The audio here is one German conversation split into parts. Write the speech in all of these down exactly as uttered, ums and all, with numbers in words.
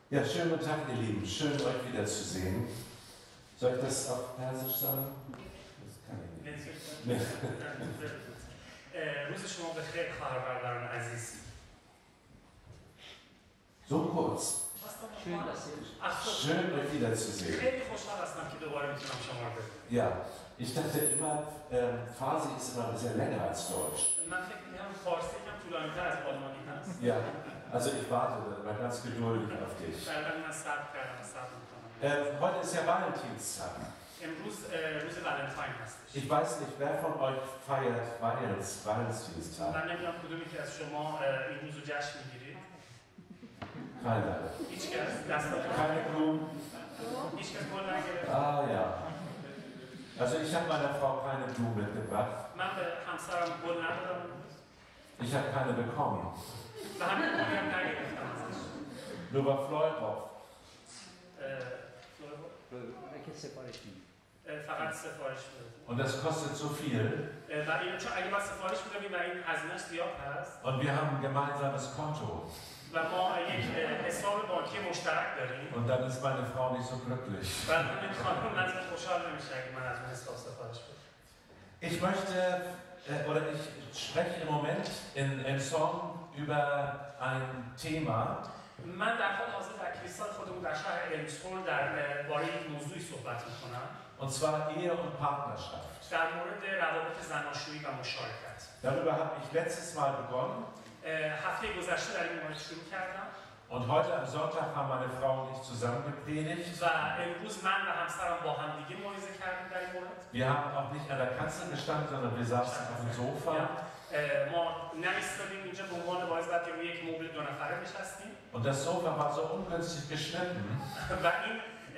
Ja, schönen guten Tag, ihr Lieben. Schön, euch wiederzusehen. Soll ich das auf Persisch sagen? Das kann ich nicht. روز شما بخیر خواهربرداران عزیز. So kurz. Schön, dass Sie Schön, euch wiederzusehen. خیلی خوشحال هستم که دوباره میتونم شما رو ببینم. Ja, ich dachte immer, ähm, Farsi ist immer ein bisschen länger als Deutsch. من فکر می‌کنم فارسی یکم طولانی‌تر از آلمانی هست. Ja, also ich warte dann immer ganz geduldig auf dich. بعد من صبر کردم، صبر می‌کنم. Ähm, heute ist ja Valentinstag. امروز روز ولنتاین هستش. Ich weiß nicht, wer von euch feiert Valents, Valentinstag? من نمی‌دونم کدومی که از شما این روز رو جشن می‌گیرید. Keiner. هیچ کس دست نمی‌زنه. Keine Blumen? هیچ کس گل نگرفت. Ah ja. Also ich habe meiner Frau keine Blumen mitgebracht. من به همسرم گل ندادم. Ich habe keine bekommen. و همین گلی هم نگرفتم ازش. Nur bei Floyd drauf. Welche سفارش میدید؟ فقط سفارش میدید. Und das kostet so viel. و این چون اگه ما سفارش میدیم و این هزینه‌اش زیاد هست. Und wir haben ein gemeinsames Konto. و ما یک حساب بانکی مشترک داریم. Und dann ist meine Frau nicht so glücklich. و این خانم منظور خوشحال نمیشه اگه من از اون حساب سفارش بدم. Ich möchte äh, oder ich spreche im Moment in, in Song über ein Thema. من در حال حاضر در کلیسای خودمون در شهر المسول درباره یک موضوعی صحبت می‌کنم. Und zwar Ehe und Partnerschaft. در مورد روابط زناشویی و مشارکت. Darüber habe ich letztes Mal begonnen. هفته گذشته در این مورد شروع کردم. Und heute am Sonntag haben meine Frau und ich zusammen gepredigt. و امروز من و همسرم با هم دیگه موعظه کردیم در این مورد. Wir haben auch nicht an der Kanzel gestanden, sondern wir saßen auf dem Sofa. ما نمیستادیم اینجا به عنوان واعظ بعد که روی یک مبل دو نفره نشستیم. Und das Sofa war so ungünstig geschnitten. و این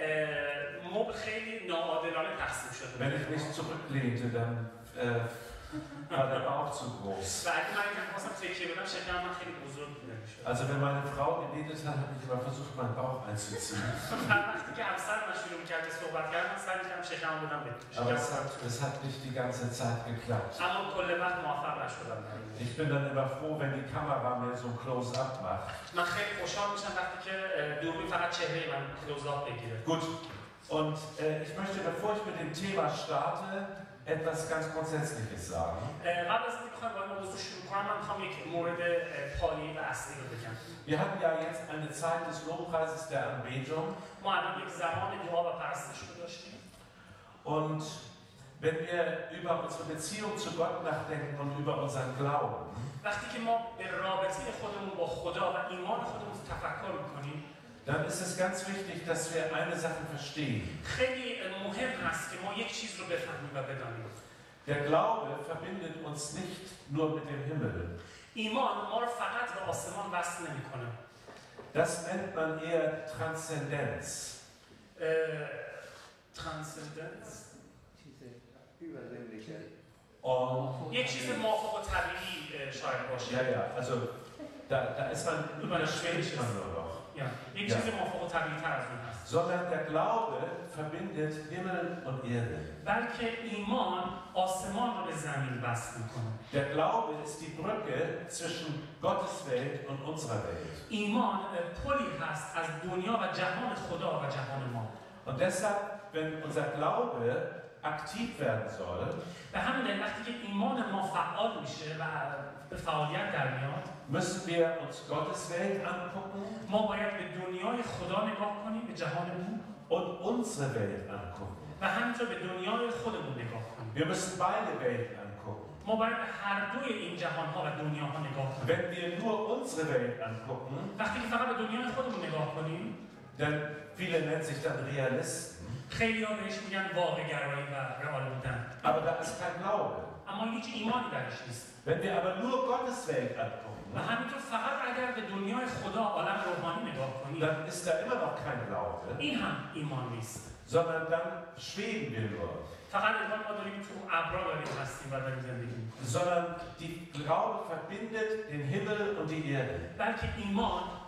مبل خیلی ناعادلانه تقسیم شده. Wenn ich mich zurücklehnte, dann äh, war der Bauch zu groß. و اگه من اینجا خواستم تکیه بدم شکم من خیلی بزرگ بوده میشد. Also wenn meine Frau gebetet hat, habe ich immer versucht, meinen Bauch einzuziehen. وقتی که همسر من شروع می‌کرد صحبت کردن سعی می‌کردم شکم بدم بهش. Aber es hat, es hat nicht die ganze Zeit geklappt. اما کل وقت موفق نشدم. Ich bin dann immer froh, wenn die Kamera mir so ein Close-up macht. من خیلی خوشحال میشم وقتی که دوربین فقط چهره من کلوزآپ بگیره. Gut. Und äh, ich möchte, bevor ich mit dem Thema starte, etwas ganz Grundsätzliches sagen. قبل از اینکه بخوام با موضوع شروع کنم من می‌خوام یک مورد پایه‌ای و اصلی رو بگم. Wir hatten ja jetzt eine Zeit des Lobpreises der Anbetung. ما الان یک زمان دعا و پرستش رو داشتیم. Und wenn wir über unsere Beziehung zu Gott nachdenken und über unseren Glauben, وقتی که ما به رابطه خودمون با خدا و ایمان خودمون تفکر می‌کنیم، dann ist es ganz wichtig, dass wir eine Sache verstehen. خیلی مهم هست که ما یک چیز رو بفهمیم و بدانیم. Der Glaube verbindet uns nicht nur mit dem Himmel. ایمان ما رو فقط به آسمان وصل نمی‌کنه. Das nennt man eher Transzendenz. Transzendenz. Und یک چیز موافق طبیعی شاید باشه. Ja, ja, also da, da ist man, überschwingt man nur noch. Ja, یک چیز موافق طبیعی تر از اون هست. Sondern der Glaube verbindet Himmel und Erde. بلکه ایمان آسمان رو به زمین وصل می‌کنه. Der Glaube ist die Brücke zwischen Gottes Welt und unserer Welt. ایمان پلی هست از دنیا و جهان خدا و جهان ما. Und deshalb, wenn unser Glaube aktiv werden soll, به همین دلیل وقتی که ایمان ما فعال میشه و به فعالیت در میاد، müssen wir uns Gottes Welt angucken ما باید به دنیای خدا نگاه کنیم، به جهان او، und unsere Welt angucken. و همینطور به دنیای خودمون نگاه کنیم. Wir müssen beide Welten angucken. ما باید به هر دوی این جهان‌ها و دنیاها نگاه کنیم. Wenn wir nur unsere Welt angucken, وقتی که فقط به دنیای خودمون نگاه کنیم، dann viele nennen sich dann Realisten. خیلی ها بهش میگن واقع‌گرایی و رئال بودن. Aber da ist kein Glaube. اما هیچ ایمانی درش نیست. Wenn wir aber nur Gottes Welt angucken, و همینطور فقط اگر به دنیای خدا، عالم روحانی نگاه کنیم، dann ist da immer noch kein Glaube, این هم ایمان نیست. sondern dann schweben wir nur. فقط انگار ما داریم تو ابرا داریم هستیم و داریم زندگی می‌کنیم. Sondern die Glaube verbindet den Himmel und die Erde. بلکه ایمان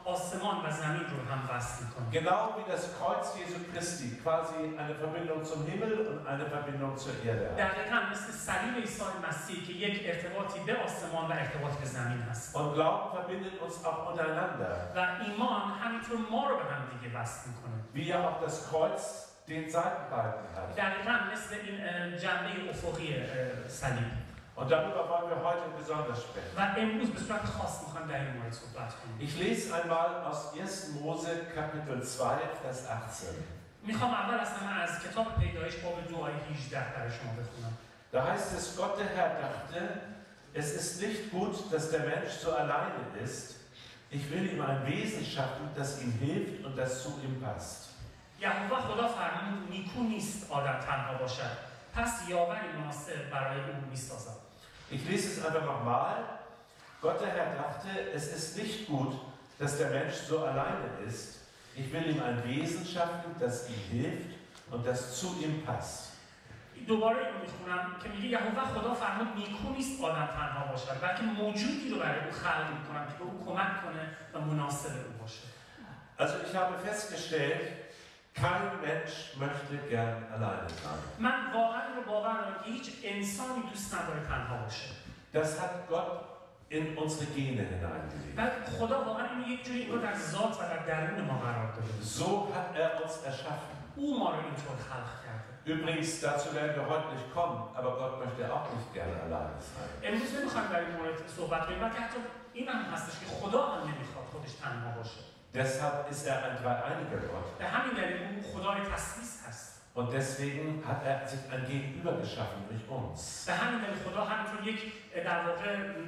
آسمان و زمین رو هم وصل میکنه. Genau wie das Kreuz Jesu Christi quasi eine Verbindung zum Himmel und eine Verbindung zur Erde hat. دقیقاً مثل صلیب عیسی مسیح که یک ارتباطی به آسمان و ارتباطی به زمین هست. Und Glauben verbindet uns auch untereinander. و ایمان همینطور ما رو به هم دیگه وصل میکنه. Wie ja auch das Kreuz den Seitenbalken hat. دقیقاً مثل این جنبه افقی صلیب. Und darüber wollen wir heute besonders sprechen. و امروز به صورت خاص میخوام در این مورد صحبت کنم. Ich lese einmal aus ersten Mose Kapitel zwei Vers achtzehn. میخوام اول از همه از کتاب پیدایش باب دو آیه هجده برای شما بخونم. Da heißt es, Gott der Herr dachte, es ist nicht gut, dass der Mensch so alleine ist. Ich will ihm ein Wesen schaffen, das ihm hilft und das zu ihm passt. یهوه خدا فرمود نیکو نیست آدم تنها باشد. پس یاوری مناسب برای او میسازد. Ich lese es einfach nochmal. Gott der Herr dachte, es ist nicht gut, dass der Mensch so alleine ist. Ich will ihm ein Wesen schaffen, das ihm hilft und das zu ihm passt. دوباره اینو میخونم که میگه یهوه خدا فرمود نیکو نیست آدم تنها باشد بلکه موجودی رو برای او خلق میکنم که به او کمک کنه و مناسب او باشه. Also ich habe festgestellt, kein Mensch möchte gern alleine sein. من واقعا رو باور دارم که هیچ انسانی دوست نداره تنها باشه. Das hat Gott in unsere Gene hineingelegt. و خدا واقعا اینو یک جوری انگار در ذات و در درون ما قرار داده. So hat er uns erschaffen. او ما رو اینطور خلق کرده. Übrigens, dazu werden wir heute nicht kommen, aber Gott möchte auch nicht gerne alleine sein. امروز نمیخوایم در این مورد صحبت کنیم و حتی این هم هستش که خدا هم نمیخواد خودش تنها باشه. Deshalb ist er ein dreieiniger Gott. به همین دلیل او خدای تثلیث هست. Und deswegen hat er sich ein Gegenüber geschaffen durch uns. به همین دلیل خدا همینطور یک در واقع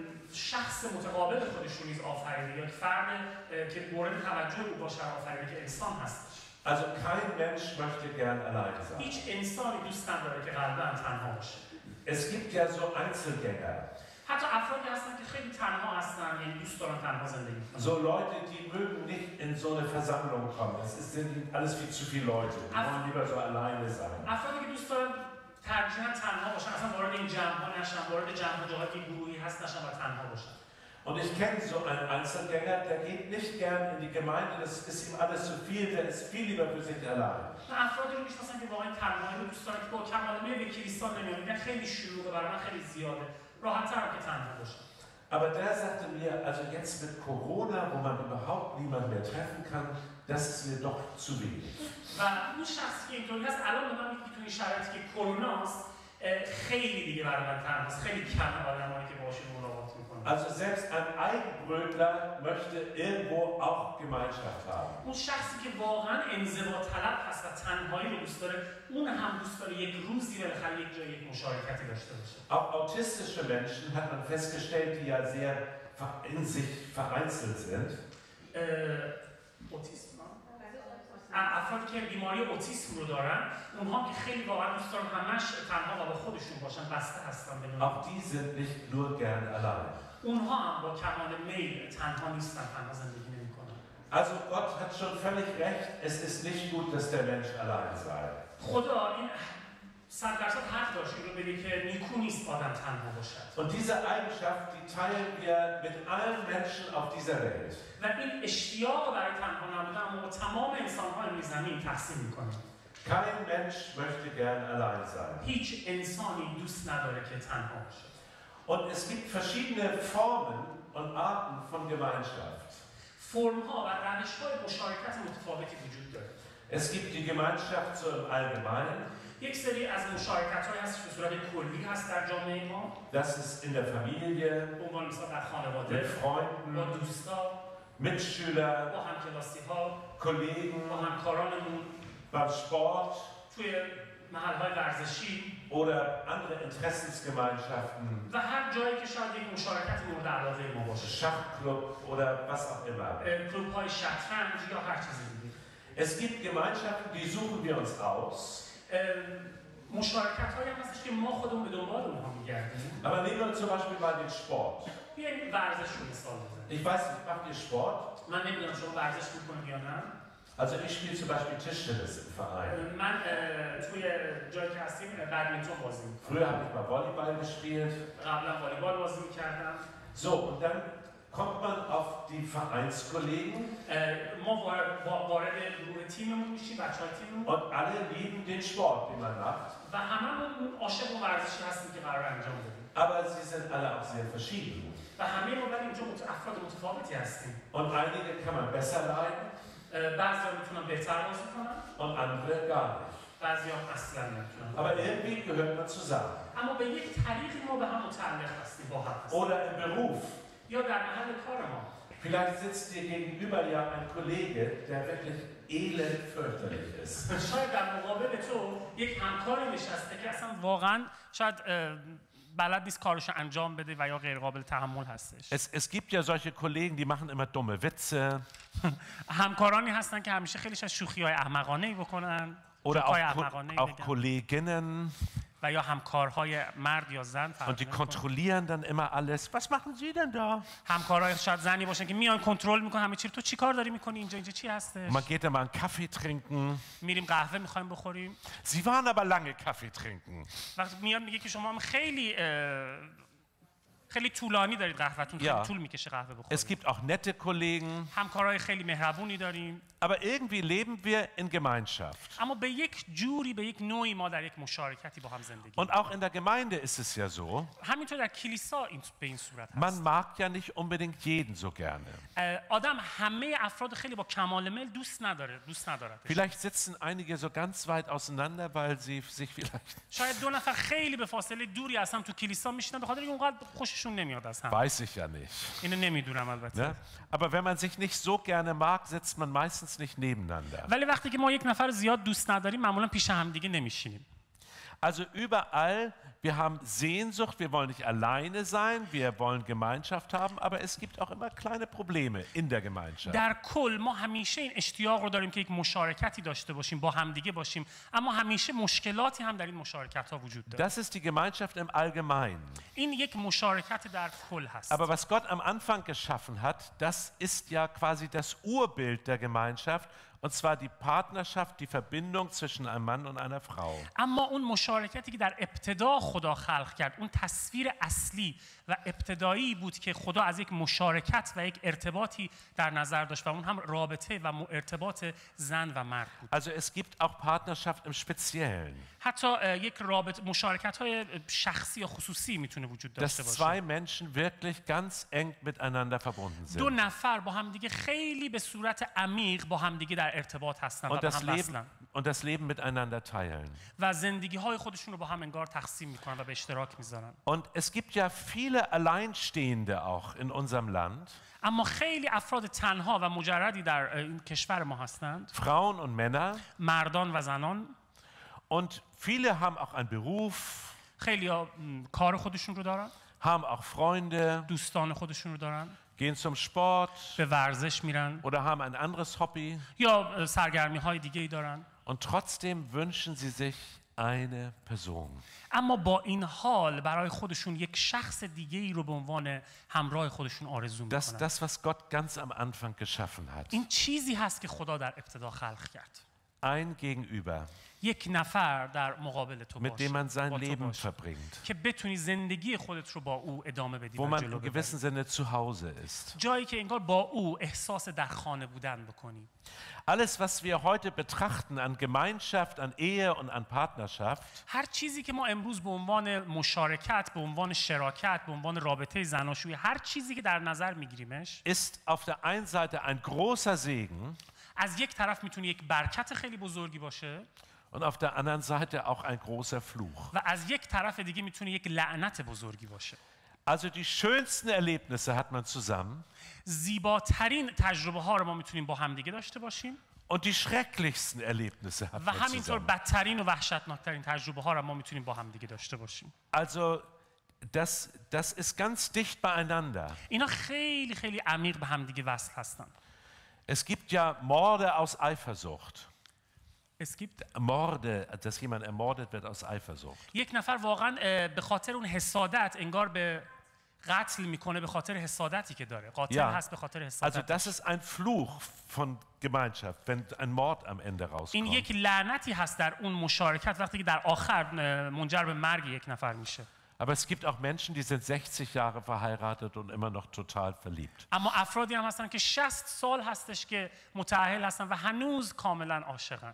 شخص متقابل خودش رو نیز آفریده یا فرد که مورد توجه او باشه آفریده که انسان هستش. Also kein Mensch möchte gern alleine sein. هیچ انسانی دوست نداره که قلباً تنها باشه. Es gibt ja so Einzelgänger. حتی افرادی هستن که خیلی تنها هستن یعنی دوست دارن تنها زندگی کنن. So Leute, die mögen nicht in so eine Versammlung kommen. Es ist sind alles viel zu viele Leute. Die wollen lieber so alleine sein. افرادی که دوست دارن ترجیحاً تنها باشن اصلا وارد این جمع‌ها نشن وارد جمع‌ها جاهایی که گروهی هست نشن و تنها باشن. Und ich kenne so einen Einzelgänger, der geht nicht gern in die Gemeinde, das ist ihm alles zu viel, der ist viel lieber für sich allein. افرادی رو میشناسن که واقعا تنهایی رو دوست دارن که با کمال میل به کلیسا نمیان میگن خیلی شلوغه برای من خیلی زیاده راحت‌ترم که تنها باشم. Aber der sagte mir, also jetzt mit Corona, wo man überhaupt niemanden mehr treffen kann, das ist mir doch zu wenig. و اون شخصی که اینطوری هست الان به من میگه که تو این شرایطی که کروناست خیلی دیگه برای من تنهاست خیلی کمه آدمایی که باشون ملاقات میکنن. Also selbst ein Eigenbrötler möchte irgendwo auch Gemeinschaft haben. اون شخصی که واقعا انزوا طلب هست و تنهایی رو دوست داره اون هم دوست داره یک روزی بالاخره یک جای یک مشارکتی داشته باشه. Auch autistische Menschen hat man festgestellt, die ja sehr in sich vereinzelt sind. اوتیسم افرادی که بیماری اوتیسم رو دارن اونها که خیلی واقعا دوست دارن همش تنها و با خودشون باشن بسته هستن به دنیا. Auch die sind nicht nur gern allein. اونها هم با کمال میل تنها نیستن تنها زندگی نمی‌کنن. Also Gott hat schon völlig recht, es ist nicht gut, dass der Mensch allein sei. خدا این صد درصد حق داشت این رو بگه که نیکو نیست آدم تنها باشد. Und diese Eigenschaft, die teilen wir mit allen Menschen auf dieser Welt. و این اشتیاق برای تنها نبودن با تمام انسان‌های روی زمین تقسیم می‌کنیم. Kein Mensch möchte gern allein sein. هیچ انسانی دوست نداره که تنها باشه. Und es gibt verschiedene Formen und Arten von Gemeinschaft. فرم‌ها و روش‌های مشارکت متفاوتی وجود داره. Es gibt die Gemeinschaft so im Allgemeinen. یک سری از مشارکت‌های هست که به صورت کلی هست در جامعه ما. Das ist in der Familie, به عنوان مثال در خانواده، mit Freunden, با دوستا، Mitschüler, با همکلاسی‌ها، Kollegen, با همکارانمون، beim Sport توی محل‌های ورزشی oder andere Interessensgemeinschaften, و هر جایی که شاید یک مشارکت مورد علاقه ما باشه. Schachclub oder was auch immer. کلوب‌های شطرنج یا هر چیزی دیگه. Es gibt Gemeinschaften, die suchen wir uns aus. مشارکت‌هایی هم هستش که ما خودمون به دنبال اونها می‌گردیم. Aber nehmen wir zum Beispiel mal den Sport. بیاین ورزش رو مثال بزنیم. Ich weiß nicht, macht ihr Sport? من نمی‌دونم شما ورزش می‌کنید یا نه. Also ich spiele zum Beispiel Tischtennis im Verein. من توی جایی که هستیم بدمینتون بازی می‌کنم. Früher habe ich mal Volleyball gespielt. قبلا والیبال بازی می‌کردم. So, und dann kommt man auf die Vereinskollegen ما وارد وارد گروه تیممون میشیم، بچه‌های تیممون، und alle lieben den Sport, den man macht. و هممون عاشق اون ورزشی هستیم که قرار انجام بدیم. Aber sie sind alle auch sehr verschieden. و همه ما ولی اینجا افراد متفاوتی هستیم. Und einige kann man besser leiden. بعضی‌ها میتونن بهتر بازی کنن. Und andere gar nicht. بعضی‌ها اصلاً نمیتونن. Aber irgendwie gehört man zusammen. اما به یک طریقی ما به هم متعلق هستیم با هم. Oder im Beruf. یا در محل کار ما. Vielleicht sitzt dir gegenüber ja ein Kollege, der wirklich elend fürchterlich ist. شاید در مقابل تو یک همکاری نشسته که اصلا واقعاً شاید بلد نیست کارش انجام بده و یا غیر قابل تحمل هستش. Es, es gibt ja solche Kollegen, die machen immer dumme Witze. همکارانی هستن که همیشه خیلیش از شوخی‌های احمقانه‌ای بکنن. Oder auch, auch Kolleginnen. و یا همکارهای مرد یا زن. Und die kontrollieren dann immer alles. Was machen Sie denn da? همکارای شاید زنی باشن که میان کنترل میکنن همه چی رو. تو چی کار داری میکنی اینجا؟ اینجا چی هستش؟ Man geht da mal einen Kaffee trinken. میریم قهوه میخوایم بخوریم. Sie waren aber lange Kaffee trinken. وقتی میاد میگه که شما هم خیلی خیلی طولانی دارید قهوه‌تون، خیلی طول میکشه قهوه بخورید. Es gibt auch nette Kollegen. همکارای خیلی مهربونی داریم. Aber irgendwie leben wir in Gemeinschaft. اما به یک جوری به یک نوعی ما در یک مشارکتی با هم زندگی. Und auch in der Gemeinde ist es ja so. همینطور در کلیسا این به این صورت هست. Man mag ja nicht unbedingt jeden so gerne. آدم همه افراد خیلی با کمال میل دوست نداره، دوست نداره. Vielleicht sitzen einige so ganz weit auseinander, weil sie sich vielleicht شاید دو نفر خیلی به فاصله دوری از هم تو کلیسا میشینن به خاطر اینکه اونقدر خوششون نمیاد از هم. Weiß ich ja nicht. اینو نمیدونم البته. Aber wenn man sich nicht so gerne mag, sitzt man meistens nicht nebeneinander. ولی وقتی که ما یک نفر زیاد دوست نداریم معمولا پیش هم دیگه نمیشینیم. Also überall, wir haben Sehnsucht, wir wollen nicht alleine sein, wir wollen Gemeinschaft haben, aber es gibt auch immer kleine Probleme in der Gemeinschaft. در کل ما همیشه این اشتیاق رو داریم که یک مشارکتی داشته باشیم، با همدیگه باشیم، اما همیشه مشکلاتی هم در این مشارکت ها وجود داره. Das ist die Gemeinschaft im Allgemeinen. این یک مشارکت در کل هست. Aber was Gott am Anfang geschaffen hat, das ist ja quasi das Urbild der Gemeinschaft. Und zwar die Partnerschaft, die Verbindung zwischen einem Mann und einer Frau. اما اون مشارکتی که در ابتدا خدا خلق کرد، اون تصویر اصلی و ابتدایی بود که خدا از یک مشارکت و یک ارتباطی در نظر داشت و اون هم رابطه و ارتباط زن و مرد بود. Also es gibt auch Partnerschaft im Speziellen. حتی یک رابطه مشارکت‌های شخصی یا خصوصی میتونه وجود داشته باشه. Dass zwei Menschen wirklich ganz eng miteinander verbunden sind. دو نفر با هم دیگه خیلی به صورت عمیق با هم دیگه در ارتباط هستن و Und با das هم Leben وصلن. und das Leben miteinander teilen. و زندگی‌های خودشون رو با هم انگار تقسیم میکنن و به اشتراک میذارن. Und es gibt ja viele Alleinstehende auch in unserem Land. اما خیلی افراد تنها و مجردی در این کشور ما هستند. Frauen und Männer. مردان و زنان. Und viele haben auch einen Beruf. خیلی‌ها کار خودشون رو دارن. Haben auch Freunde. دوستان خودشون رو دارن. Gehen zum Sport. به ورزش میرن. Oder haben ein anderes Hobby. یا سرگرمی‌های دیگه‌ای دارن. Und trotzdem wünschen sie sich eine Person. اما با این حال برای خودشون یک شخص دیگه‌ای رو به عنوان همراه خودشون آرزو می‌کنن. Das das was Gott ganz am Anfang geschaffen hat. این چیزی هست که خدا در ابتدا خلق کرد. Ein Gegenüber. یک نفر در مقابل تو باشه. Mit dem man sein Leben verbringt. که بتونی زندگی خودت رو با او ادامه بدی Wo و man جلو in ببری. gewissem Sinne zu Hause ist. جایی که انگار با او احساس در خانه بودن بکنی. Alles, was wir heute betrachten an Gemeinschaft, an Ehe und an Partnerschaft, هر چیزی که ما امروز به عنوان مشارکت، به عنوان شراکت، به عنوان رابطه زناشویی، هر چیزی که در نظر میگیریمش، ist auf der einen Seite ein großer Segen. از یک طرف میتونه یک برکت خیلی بزرگی باشه. Und auf der anderen Seite auch ein großer Fluch. و از یک طرف دیگه میتونه یک لعنت بزرگی باشه. Also die schönsten Erlebnisse hat man zusammen. زیباترین تجربه ها رو ما میتونیم با هم دیگه داشته باشیم. Und die schrecklichsten Erlebnisse hat و man همینطور zusammen. بدترین و وحشتناکترین تجربه ها رو ما میتونیم با هم دیگه داشته باشیم. Also das, das ist ganz dicht beieinander. اینا خیلی خیلی عمیق به هم دیگه وصل هستن. Es gibt ja Morde aus Eifersucht. Es gibt Morde, dass jemand ermordet wird aus Eifersucht. یک نفر واقعا به خاطر اون حسادت انگار به قتل میکنه به خاطر حسادتی که داره. قاتل Ja. هست به خاطر حسادت. Also das ist ein Fluch von Gemeinschaft, wenn ein Mord am Ende این rauskommt. یک لعنتی هست در اون مشارکت وقتی که در آخر منجر به مرگ یک نفر میشه. Aber es gibt auch Menschen, die sind sechzig Jahre verheiratet und immer noch total verliebt. اما افرادی هم هستن که شصت سال هستش که متأهل هستن و هنوز کاملا عاشقن.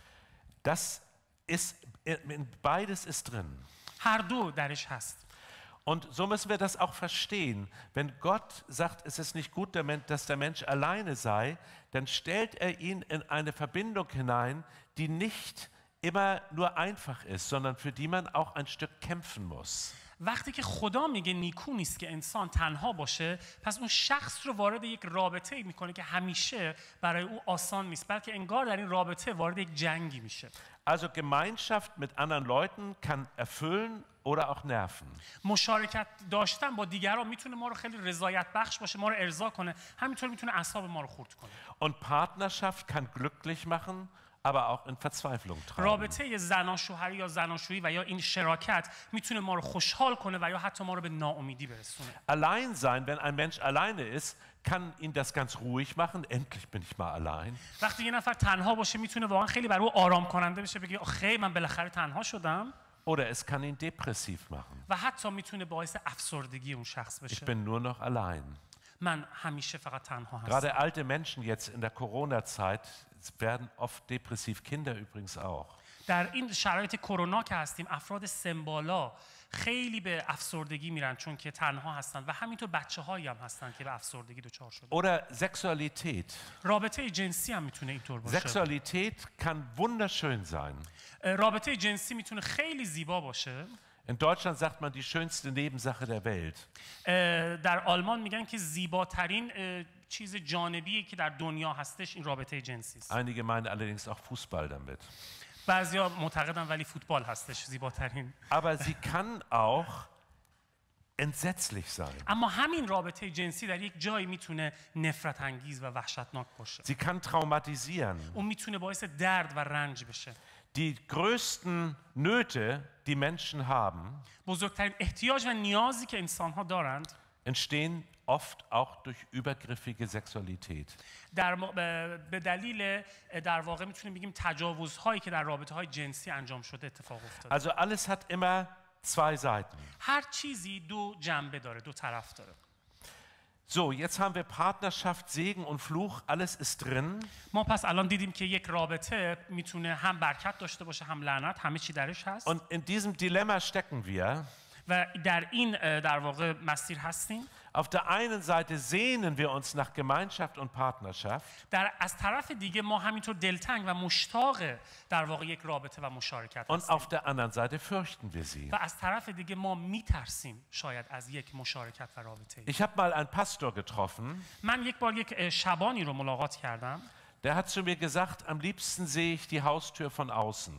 Das ist, in beides ist drin. هر دو درش هست. Und so müssen wir das auch verstehen. Wenn Gott sagt, es ist nicht gut, dass der Mensch alleine sei, dann stellt er ihn in eine Verbindung hinein, die nicht immer nur einfach ist, sondern für die man auch ein Stück kämpfen muss. وقتی که خدا میگه نیکو نیست که انسان تنها باشه، پس اون شخص رو وارد یک رابطه میکنه که همیشه برای او آسان نیست، بلکه انگار در این رابطه وارد یک جنگی میشه. Also Gemeinschaft mit anderen Leuten kann erfüllen oder auch nerven. مشارکت داشتن با دیگران میتونه ما رو خیلی رضایت بخش باشه، ما رو ارضا کنه، همینطور میتونه اعصاب ما رو خورد کنه. Und Partnerschaft kann glücklich machen, aber auch in Verzweiflung treiben. رابطه زناشویی یا زناشویی و یا این شراکت میتونه ما رو خوشحال کنه و یا حتی ما رو به ناامیدی برسونه. Allein sein, wenn ein Mensch alleine ist, kann ihn das ganz ruhig machen. Endlich bin ich mal allein. وقتی یه نفر تنها باشه میتونه واقعا خیلی برای او آرام کننده بشه، بگه آخه من بالاخره تنها شدم. Oder es kann ihn depressiv machen. و حتی میتونه باعث افسردگی اون شخص Ich بشه. bin nur noch allein. من همیشه فقط تنها هستم. Gerade alte Menschen jetzt in der Corona-Zeit werden oft depressiv, Kinder übrigens auch. در این شرایط کرونا که هستیم افراد سنبالا خیلی به افسردگی میرن چون که تنها هستن و همینطور بچه‌هایی هم هستن که به افسردگی دچار شدن. Oder Sexualität. رابطه جنسی هم میتونه اینطور باشه. Sexualität kann wunderschön sein. رابطه جنسی میتونه خیلی زیبا باشه. In Deutschland sagt man die schönste Nebensache der Welt. در آلمان میگن که زیباترین چیز جانبی که در دنیا هستش این رابطه جنسی است. Einige meinen allerdings auch Fußball damit. بعضیا معتقدن ولی فوتبال هستش زیباترین. Aber sie kann auch entsetzlich sein. اما همین رابطه جنسی در یک جایی میتونه نفرت انگیز و وحشتناک باشه. Sie kann traumatisieren. اون میتونه باعث درد و رنج بشه. Die größten Nöte, die Menschen haben, بزرگترین احتیاج و نیازی که انسان‌ها دارند entstehen oft auch durch übergriffige Sexualität. در به دلیل در واقع میتونیم بگیم تجاوزهایی که در رابطه‌های جنسی انجام شده اتفاق افتاده. Also alles hat immer zwei Seiten. هر چیزی دو جنبه داره، دو طرف داره. So, jetzt haben wir Partnerschaft, Segen und Fluch, alles ist drin. ما پس الان دیدیم که یک رابطه میتونه هم برکت داشته باشه هم لعنت، همه چی درش هست. Und in diesem Dilemma stecken wir. و در این در واقع مسیر هستیم. Auf der einen Seite sehnen wir uns nach Gemeinschaft und Partnerschaft. در از طرف دیگه ما همینطور دلتنگ و مشتاق در واقع یک رابطه و مشارکت Und هستیم. auf der anderen Seite fürchten wir sie. و از طرف دیگه ما میترسیم شاید از یک مشارکت و رابطه. Ich habe mal einen Pastor getroffen. من یک بار یک شبانی رو ملاقات کردم. Der hat zu mir gesagt, am liebsten sehe ich die Haustür von außen.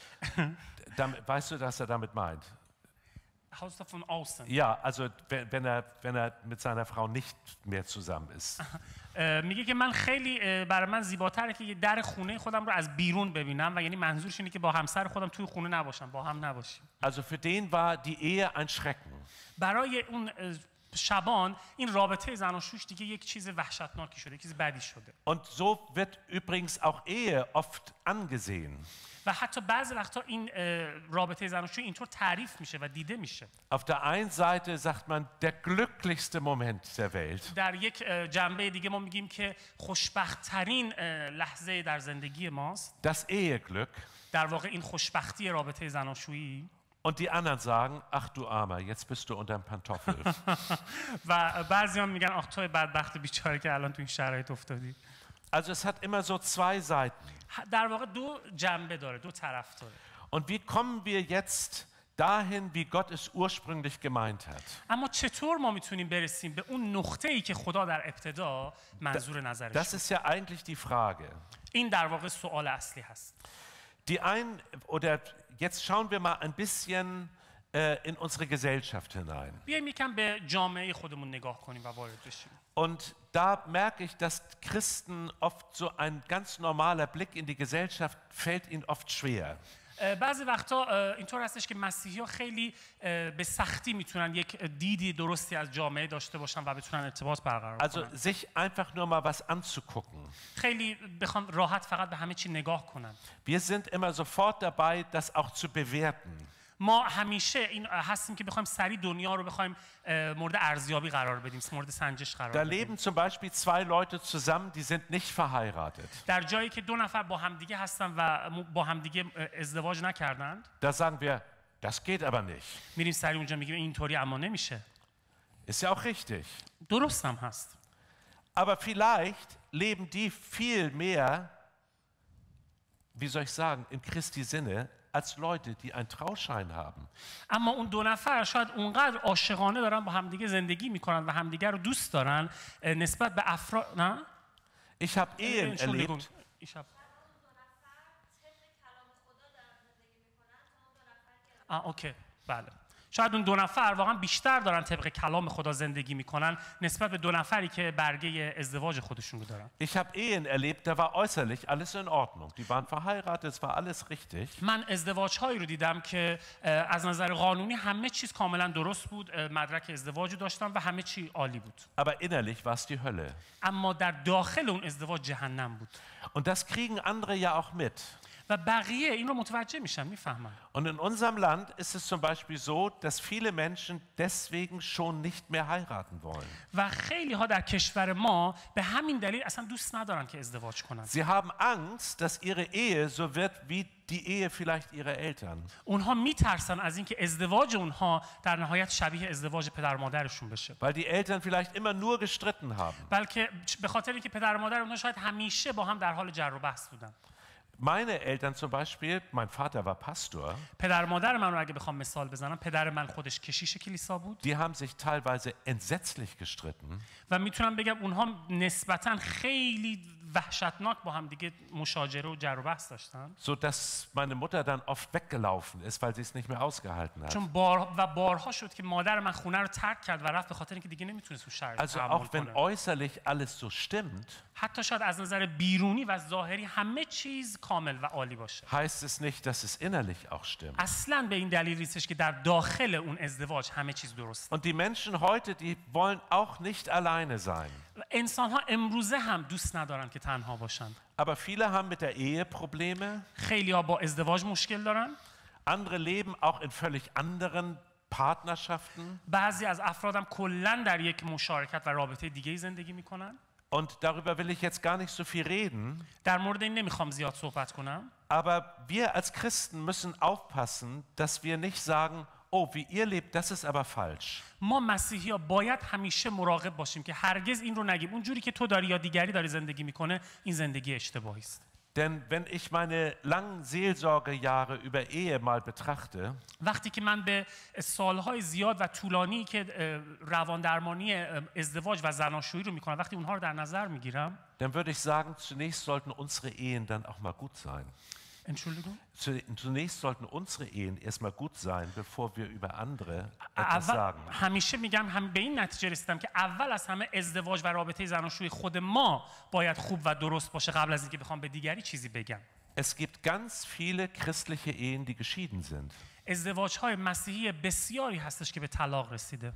Damit, weißt du, was er damit meint? Haus von außen. Ja, also wenn er, wenn er mit seiner Frau nicht mehr zusammen ist. میگه که من خیلی برای من زیباتره که در خونه خودم رو از بیرون ببینم و یعنی منظورش اینه که با همسر خودم توی خونه نباشم، با هم نباشیم. Also für den war die Ehe ein Schrecken. برای اون شبان این رابطه زن و شوش دیگه یک چیز وحشتناکی شده، یک چیز بدی شده. Und so wird übrigens auch Ehe oft angesehen. و حتی بعضی وقتا این رابطه زن و شوی اینطور تعریف میشه و دیده میشه. Auf der einen Seite sagt man der glücklichste Moment der Welt. در یک جنبه دیگه ما میگیم که خوشبخت ترین لحظه در زندگی ماست. Das Eheglück. در واقع این خوشبختی رابطه زن و شویی. Und die anderen sagen, ach du Armer, jetzt bist du unterm Pantoffel. و بعضیان میگن آخ تو بدبخت بیچاره که الان تو این شرایط افتادی. Also es hat immer so zwei Seiten. در واقع دو جنبه داره، دو طرف داره. Und wie kommen wir jetzt dahin, wie Gott es ursprünglich gemeint hat? اما چطور ما میتونیم برسیم به اون نقطه‌ای که خدا در ابتدا منظور نظرش Das ist ja eigentlich die Frage. این در واقع سوال اصلی هست. Die ein oder jetzt schauen wir mal ein bisschen äh, in unsere Gesellschaft hinein. بیایم یکم به جامعه خودمون نگاه کنیم و وارد بشیم. Und da merke ich, dass Christen oft so ein ganz normaler Blick in die Gesellschaft fällt ihnen oft schwer. بعضی وقتا اینطور هستش که مسیحی‌ها خیلی به سختی میتونن یک دیدی درستی از جامعه داشته باشن و بتونن ارتباط برقرار کنن. Also sich einfach nur mal was anzugucken. خیلی بخوان راحت فقط به همه چی نگاه کنن. Wir sind immer sofort dabei, das auch zu bewerten. ما همیشه این هستیم که بخوایم سریع دنیا رو بخوایم مورد ارزیابی قرار بدیم، مورد سنجش قرار Da بدیم. leben zum Beispiel zwei Leute zusammen, die sind nicht verheiratet. در جایی که دو نفر با همدیگه هستن و با همدیگه ازدواج نکردند، Da sagen wir, das geht aber nicht. میریم سریع اونجا میگیم اینطوری اما نمیشه. Ist ja auch richtig. درست هم هست. Aber vielleicht leben die viel mehr, wie soll ich sagen, in Christi Sinne, als Leute, die einen Trauschein haben. اما اون دو نفر شاید اونقدر عاشقانه دارن با همدیگه زندگی میکنن و همدیگه رو دوست دارن نسبت به افراد. نه؟ Ich habe Ehen erlebt. آه اوکی بله. شاید اون دو نفر واقعا بیشتر دارن طبق کلام خدا زندگی میکنن نسبت به دو نفری که برگه ازدواج خودشون رو دارن. Ich habe Ehen erlebt, da war äußerlich alles in Ordnung. Die waren verheiratet, es war alles richtig. من ازدواج هایی رو دیدم که از نظر قانونی همه چیز کاملا درست بود، مدرک ازدواج رو داشتن و همه چی عالی بود. Aber innerlich war es die Hölle. اما در داخل اون ازدواج جهنم بود. Und das kriegen andere ja auch mit. و بقیه این رو متوجه میشن، میفهمن. Und in unserem Land ist es zum Beispiel so, dass viele Menschen deswegen schon nicht mehr heiraten wollen. و خیلی ها در کشور ما به همین دلیل اصلا دوست ندارن که ازدواج کنن. Sie haben Angst, dass ihre Ehe so wird wie die Ehe vielleicht ihrer Eltern. اونها میترسن از اینکه ازدواج اونها در نهایت شبیه ازدواج پدر مادرشون بشه. Weil die Eltern vielleicht immer nur gestritten haben. بلکه به خاطر اینکه پدر و مادر اونها شاید همیشه با هم در حال جر و بحث بودن. Meine Eltern zum Beispiel, mein Vater war Pastor. پدر مادر من رو اگه بخوام مثال بزنم، پدر من خودش کشیش کلیسا بود. Die haben sich teilweise entsetzlich gestritten. و میتونم بگم اونها نسبتاً خیلی وحشتناک با هم دیگه مشاجره و جر و بحث داشتن. So dass meine Mutter dann oft weggelaufen ist, weil sie es nicht mehr ausgehalten hat. چون بار و بارها شد که مادر من خونه رو ترک کرد و رفت به خاطر اینکه دیگه نمیتونست اون شرایط Also تحمل auch wenn کنه. äußerlich alles so stimmt, حتی شاید از نظر بیرونی و ظاهری همه چیز کامل و عالی باشه. heißt es nicht, dass es innerlich auch stimmt. اصلاً به این دلیل نیستش که در داخل اون ازدواج همه چیز درسته. Und die Menschen heute, die wollen auch nicht alleine sein. انسان ها امروزه هم دوست ندارن که تنها باشن. Aber viele haben mit der Ehe Probleme. خیلی ها با ازدواج مشکل دارن. Andere leben auch in völlig anderen Partnerschaften. بعضی از افرادم کلاً در یک مشارکت و رابطه دیگه زندگی میکنن. Und darüber will ich jetzt gar nicht so viel reden. در مورد این نمیخوام زیاد صحبت کنم. Aber wir als Christen müssen aufpassen, dass wir nicht sagen, oh, wie ihr lebt, das ist aber falsch. ما مسیحی ها باید همیشه مراقب باشیم که هرگز این رو نگیم اون جوری که تو داری یا دیگری داری زندگی میکنه این زندگی اشتباهی است. Denn wenn ich meine langen Seelsorgejahre über Ehe mal betrachte, وقتی که من به سالهای زیاد و طولانی که رواندرمانی ازدواج و زناشویی رو میکنم وقتی اونها رو در نظر میگیرم، dann würde ich sagen, zunächst sollten unsere Ehen dann auch mal gut sein. Entschuldigung? Zunächst sollten unsere Ehen erstmal gut sein, bevor wir über andere etwas sagen. همیشه میگم هم به این نتیجه رسیدم که اول از همه ازدواج و رابطه زناشویی خود ما باید خوب و درست باشه قبل از اینکه بخوام به دیگری چیزی بگم. Es gibt ganz viele christliche Ehen, die geschieden sind. ازدواج‌های مسیحی بسیاری هستش که به طلاق رسیده.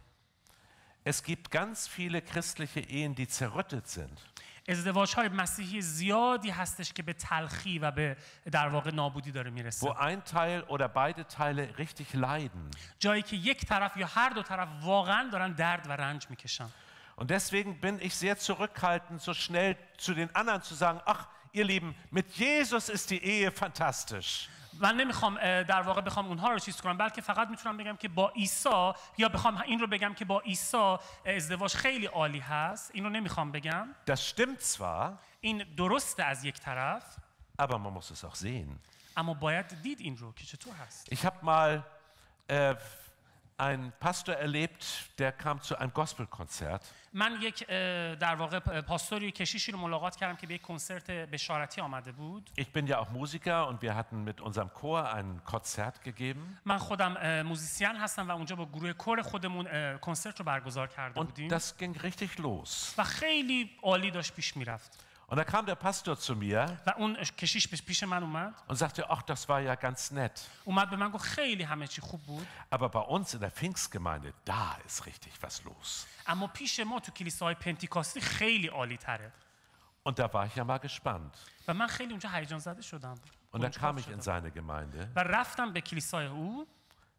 Es gibt ganz viele christliche Ehen, die zerrüttet sind. ازدواج‌های مسیحی زیادی هستش که به تلخی و به در واقع نابودی داره میرسه. Wo ein Teil oder beide Teile richtig leiden. جایی که یک طرف یا هر دو طرف واقعا دارن درد و رنج میکشن. Und deswegen bin ich sehr zurückhaltend, so schnell zu den anderen zu sagen, ach, ihr Lieben, mit Jesus ist die Ehe fantastisch. من نمیخوام در واقع بخوام اونها رو چیز کنم، بلکه فقط میتونم بگم که با عیسی یا بخوام این رو بگم که با عیسی ازدواج خیلی عالی هست. این رو نمیخوام بگم. Das stimmt zwar, این درسته از یک طرف، aber man muss es auch sehen. اما باید دید این رو که چطور هست. Ich habe mal äh, einen Pastor erlebt, der kam zu einem Gospelkonzert. من یک در واقع پاستوری کشیشی رو ملاقات کردم که به یک کنسرت بشارتی آمده بود. Ich bin ja auch Musiker und wir hatten mit unserem Chor ein Konzert gegeben. من خودم موزیسین هستم و اونجا با گروه کور خودمون کنسرت رو برگزار کرده بودیم. Und das ging richtig los. و خیلی عالی داشت پیش میرفت. Und da kam der Pastor zu mir و اون کشیش پیش من اومد. und sagte, ach, das war ja ganz nett. اومد به من گفت خیلی همه چی خوب بود. Aber bei uns in der Pfingstgemeinde, da ist richtig was los. اما پیش ما تو کلیساهای پنتیکاستی خیلی عالی تره. Und da war ich ja mal gespannt. و من خیلی اونجا هیجان زده شدم. Und dann kam ich in seine Gemeinde. و رفتم به کلیسای او.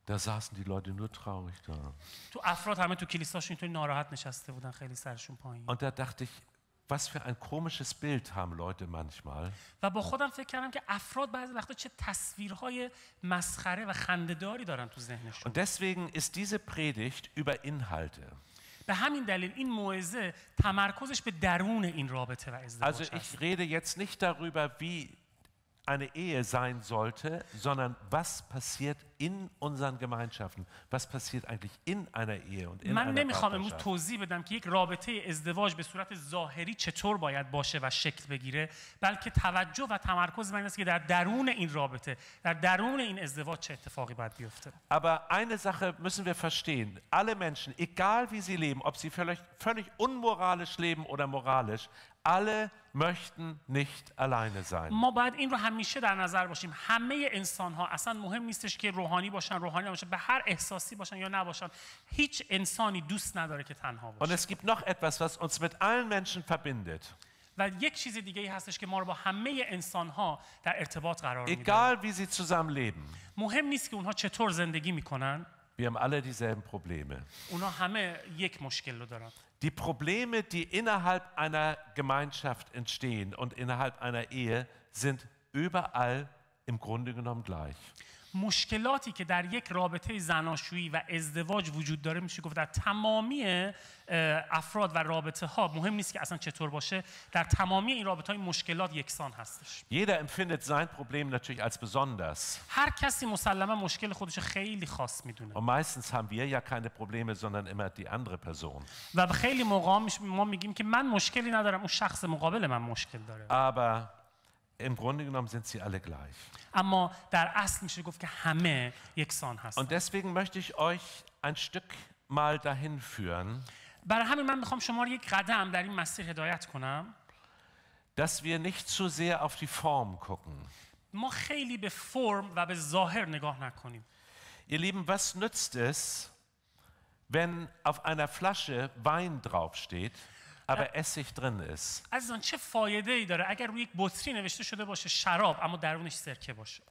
Da saßen die Leute nur traurig da. تو افراد همه تو کلیساشون اینطوری ناراحت نشسته بودن، خیلی سرشون پایین. Und da dachte ich, was für ein komisches Bild haben Leute manchmal. و با خودم فکر کردم که افراد بعضی وقتا چه تصویرهای مسخره و خنده‌داری دارن تو ذهنشون. Und deswegen ist diese Predigt über Inhalte. به همین دلیل این موعظه تمرکزش به درون این رابطه و ازدواج Also هست. ich rede jetzt nicht darüber, wie eine Ehe sein sollte, sondern was passiert in unseren Gemeinschaften, was passiert eigentlich in einer Ehe und in من einer نمیخوام امروز Partnerschaft. توضیح بدم که یک رابطه ازدواج به صورت ظاهری چطور باید باشه و شکل بگیره، بلکه توجه و تمرکز بر این است که در درون این رابطه، در درون این ازدواج چه اتفاقی باید بیفته. Aber eine Sache müssen wir verstehen, alle Menschen, egal wie sie leben, ob sie völlig, völlig unmoralisch leben oder moralisch, alle möchten nicht alleine sein. ما باید این رو همیشه در نظر باشیم. همه انسان ها اصلا مهم نیستش که روحانی باشن، روحانی نباشن، به هر احساسی باشن یا نباشن، هیچ انسانی دوست نداره که تنها Und باشه. es gibt noch etwas, was uns mit allen Menschen verbindet. و یک چیز دیگه ای هستش که ما رو با همه انسان ها در ارتباط قرار میده. Egal wie sie zusammenleben, مهم نیست که اونها چطور زندگی میکنن، wir haben alle dieselben Probleme. اونها همه یک مشکل رو دارن. Die Probleme, die innerhalb einer Gemeinschaft entstehen und innerhalb einer Ehe, sind überall im Grunde genommen gleich. مشکلاتی که در یک رابطه زناشویی و ازدواج وجود داره، میشه گفت در تمامی افراد و رابطه ها، مهم نیست که اصلا چطور باشه، در تمامی این رابطه های مشکلات یکسان هستش. Jeder empfindet sein Problem natürlich als besonders. هر کسی مسلما مشکل خودش خیلی خاص میدونه. Und meistens haben wir ja keine Probleme, sondern immer die andere Person. و خیلی موقع ما میگیم که من مشکلی ندارم، اون شخص مقابل من مشکل داره. Aber im Grunde genommen sind sie alle gleich. اما در اصل میشه گفت که همه یکسان هستن. Und deswegen möchte ich euch ein Stück mal dahin führen, برای همین من میخوام شما رو یک قدم در این مسیر هدایت کنم، dass wir nicht zu sehr auf die Form gucken. ما خیلی به فرم و به ظاهر نگاه نکنیم. Ihr Lieben, was nützt es, wenn auf einer Flasche Wein draufsteht, aber Essig drin ist? عزیزان چه فایده ای داره اگر روی یک بطری نوشته شده باشه شراب اما درونش سرکه باشه؟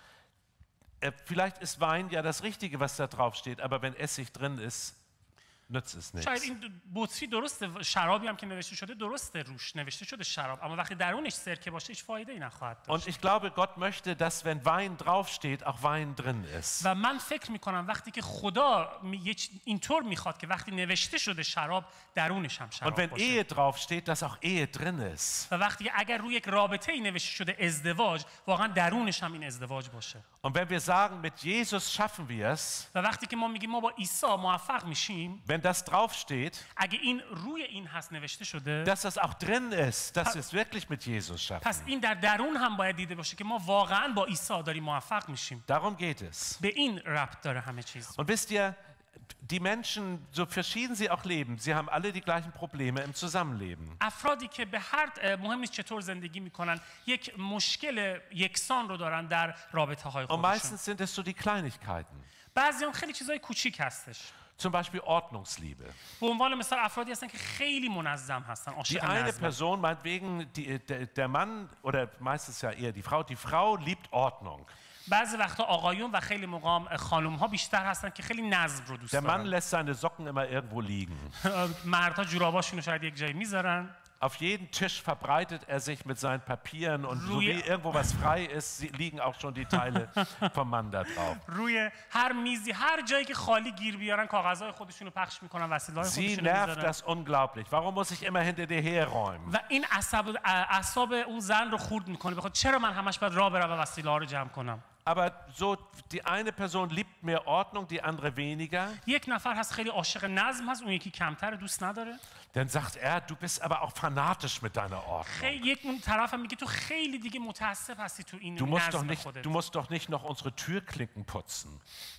Äh, Vielleicht ist Wein ja das Richtige, was da draufsteht, aber wenn Essig drin ist, nützt es شاید nichts. این بطری درسته، شرابی هم که نوشته شده درسته، روش نوشته شده شراب، اما وقتی درونش سرکه باشه هیچ فایده ای نخواهد داشت. Und ich glaube, Gott möchte, dass wenn Wein draufsteht, auch Wein drin ist. و من فکر میکنم وقتی که خدا می- اینطور میخواد که وقتی نوشته شده شراب درونش هم Und شراب wenn باشه. Ehe draufsteht, dass auch Ehe drin ist. و وقتی که اگر روی یک رابطه ای نوشته شده ازدواج، واقعا درونش هم این ازدواج باشه. Und wenn wir sagen, mit Jesus schaffen wir es, و وقتی که ما میگیم ما با عیسی موفق میشیم، wenn das draufsteht, اگه این روی این هست نوشته شده، dass das auch drin ist, dass wir es wirklich mit Jesus schaffen. پس این در درون هم باید دیده باشه که ما واقعا با عیسی داریم موفق میشیم. Darum geht es. به این ربط داره همه چیز. Und wisst ihr, die Menschen, so verschieden sie auch leben, sie haben alle die gleichen Probleme im Zusammenleben. افرادی که به هر مهم نیست چطور زندگی میکنن، یک مشکل یکسان رو دارن در رابطه های Und خودشون. meistens sind es so die Kleinigkeiten. بعضی هم خیلی چیزای کوچیک هستش. Zum Beispiel Ordnungsliebe. به عنوان مثال افرادی هستن که خیلی منظم هستن، Die عاشق eine نظم. Person, meinetwegen die, der, der Mann oder meistens ja eher die Frau, die Frau liebt Ordnung. بعضی وقتا آقایون و خیلی موقع خانم ها بیشتر هستن که خیلی نظم رو دوست Der Mann دارن. lässt seine Socken immer irgendwo liegen. مردها جوراباشون رو شاید یک جایی میذارن. Auf jedem Tisch verbreitet er sich mit seinen Papieren und so Ruhe. wie irgendwo was frei ist, sie- liegen auch schon die Teile vom Mann da drauf. روی هر میزی هر جایی که خالی گیر بیارن کاغذهای خودشون رو پخش میکنن، وسیله‌های Sie خودشون رو nervt میذارن. das unglaublich. Warum muss ich immer hinter dir herräumen? و این عصب اعصاب اون زن رو خورد میکنه، بخاطر چرا من همش باید راه برم و وسیله ها رو جمع کنم. Aber so, die eine Person liebt mehr Ordnung, die andere weniger. یک نفر هست خیلی عاشق نظم هست، اون یکی کمتر دوست نداره. Dann sagt er, du bist aber auch fanatisch mit deiner Ordnung. خیلی یک اون طرف هم میگه تو خیلی دیگه متعصب هستی تو این Du musst doch نظم nicht, خودت. du musst doch nicht noch unsere Türklinken putzen.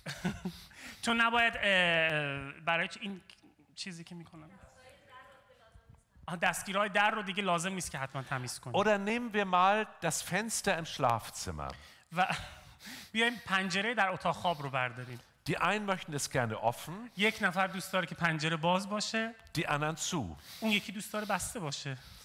تو نباید اه، برای چ- این چیزی که میکنن دستگیرهای در رو دیگه لازم نیست که حتما تمیز کنی. Oder nehmen wir mal das Fenster im Schlafzimmer. و بیایم پنجره در اتاق خواب رو برداریم. Die einen möchten es gerne offen, یک نفر دوست داره که پنجره باز باشه، die anderen zu. اون یکی دوست داره بسته باشه.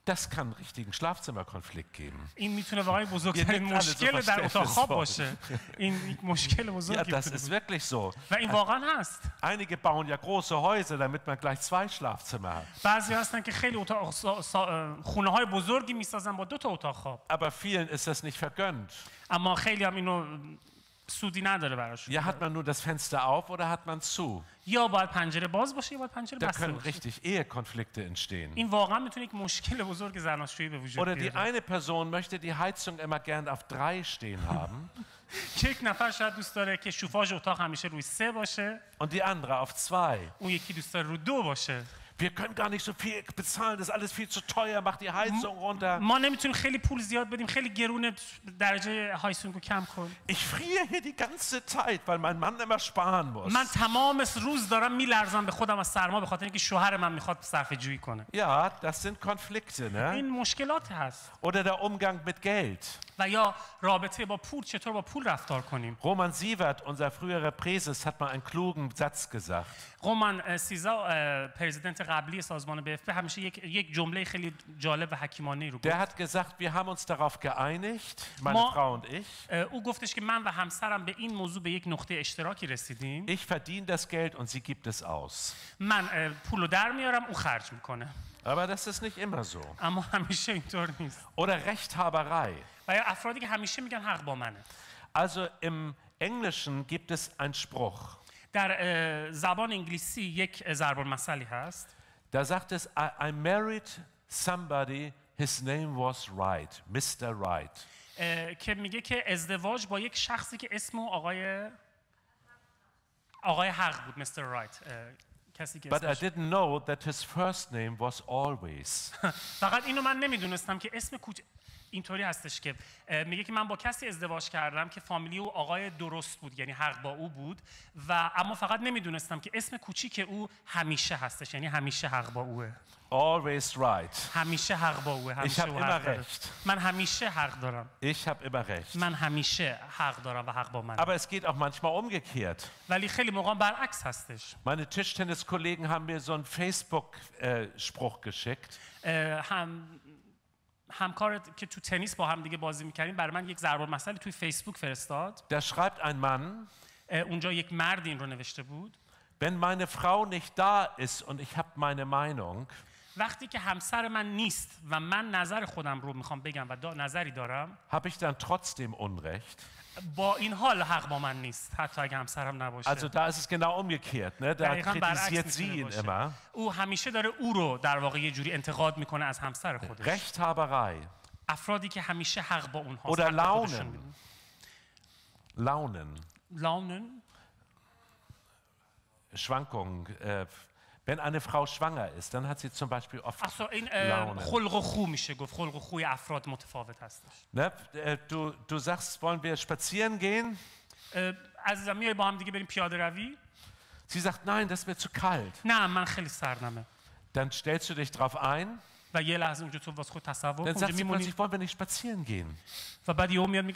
Das kann einen richtigen Schlafzimmerkonflikt geben. این میتونه واقعا بزرگترین یه نکته مشکل از در اتاق خواب verständnisvoll. باشه. این یک مشکل Ja, بزرگی das میتونه ist باشه. wirklich so. و این واقعا هست. Einige bauen ja große Häuser, damit man gleich zwei Schlafzimmer hat. بعضی هستن که خیلی اتاق خونه های بزرگی میسازن با دو تا اتاق خواب. Aber vielen ist das nicht vergönnt. اما خیلی هم اینو سودی نداره براشون. Ja, hat man nur das Fenster auf oder hat man zu? یا باید پنجره باز باشه یا باید پنجره Da بسته können باشه. richtig Ehekonflikte entstehen. این واقعا میتونه یک مشکل بزرگ زناشویی به وجود Oder die بیاره. eine Person möchte die Heizung immer gern auf drei stehen haben یک نفر شاید دوست داره که شوفاژ اتاق همیشه روی سه باشه، und die andere auf zwei. اون یکی دوست داره رو دو باشه. Wir können gar nicht so viel bezahlen, das ist alles viel zu teuer, mach die Heizung runter. ما نمیتونیم خیلی پول زیاد بدیم، خیلی گرونه، درجه هایسونگو کم کن. Ich friere hier die ganze Zeit, weil mein Mann immer sparen muss. من تمام روز دارم میلرزم به خودم از سرما به خاطر اینکه شوهر من میخواد صرفه جویی کنه. Ja, das sind Konflikte, ne? این مشکلات هست. Oder der Umgang mit Geld. و یا رابطه با پول، چطور با پول رفتار کنیم. Roman Sievert, unser früherer Präses, hat mal einen klugen Satz gesagt. رومان سیزا پرزیدنت قبلی سازمان بی اف پی همیشه یک یک جمله خیلی جالب و حکیمانه رو Der گفت. hat gesagt, wir haben uns darauf geeinigt, meine Ma- Frau und ich. او گفتش که من و همسرم به این موضوع به یک نقطه اشتراکی رسیدیم. Ich verdiene das Geld und sie gibt es aus. من اه، پولو در میارم، او خرج میکنه. Aber das ist nicht immer so. اما همیشه اینطور نیست. Oder Rechthaberei. و یا افرادی که همیشه میگن حق با منه. Also im Englischen gibt es einen Spruch. در اه، زبان انگلیسی یک ضرب المثلی هست. Da sagt es, I, I married somebody, his name was Right, Mister Right. اه، که میگه که ازدواج با یک شخصی که اسم او آقای آقای حق بود، مستر رایت. کسی که But I اسمش didn't know that his first name was Always. فقط اینو من نمیدونستم که اسم کوچ اینطوری هستش که اه، میگه که من با کسی ازدواج کردم که فامیلی او آقای درست بود، یعنی حق با او بود، و اما فقط نمیدونستم که اسم کوچیک او همیشه هستش، یعنی همیشه حق با اوه. Always right. همیشه حق با اوه. Ich همیشه habe او immer حق داره. recht. من همیشه حق دارم. Ich habe immer recht. من همیشه حق دارم و حق با من. Aber es geht auch manchmal umgekehrt. ولی خیلی موقع برعکس هستش. Meine Tischtenniskollegen haben mir so einen Facebook-Spruch geschickt. اه، هم همکار که تو تنیس با هم دیگه بازی میکردیم برای من یک ضرب المثلی توی فیسبوک فرستاد. Da schreibt ein Mann, اه، اونجا یک مرد این رو نوشته بود: wenn meine Frau nicht da ist und ich habe meine Meinung, وقتی که همسر من نیست و من نظر خودم رو میخوام بگم و دا نظری دارم، habe ich dann trotzdem Unrecht. با این حال حق با من نیست، حتی اگه همسرم نباشه. Also da ist es genau umgekehrt. Ne? Da دقیقاً برعکس kritisiert sie میتونه ihn باشه. immer. او همیشه داره او رو در واقع یه جوری انتقاد میکنه از همسر خودش. Rechthaberei افرادی که همیشه حق با اونها oder Launen. Launen, لانن Schwankungen. Äh, wenn eine Frau schwanger ist, dann hat sie zum Beispiel oft اصلا این Launen. خلق و خو میشه گفت، خلق و خوی افراد متفاوت هستش. Ne? Äh, du, du sagst, wollen wir spazieren gehen? اه، عزیزم میای با هم دیگه بریم پیاده روی؟ Sie sagt, nein, das wird zu kalt. نه من خیلی سردمه. Dann stellst du dich drauf ein. و یه لحظه اونجا تو واسه خود تصور کن Dann اونجا sagt sie میمونی plötzlich, wollen wir nicht spazieren gehen? و بعد یهو میاد میگه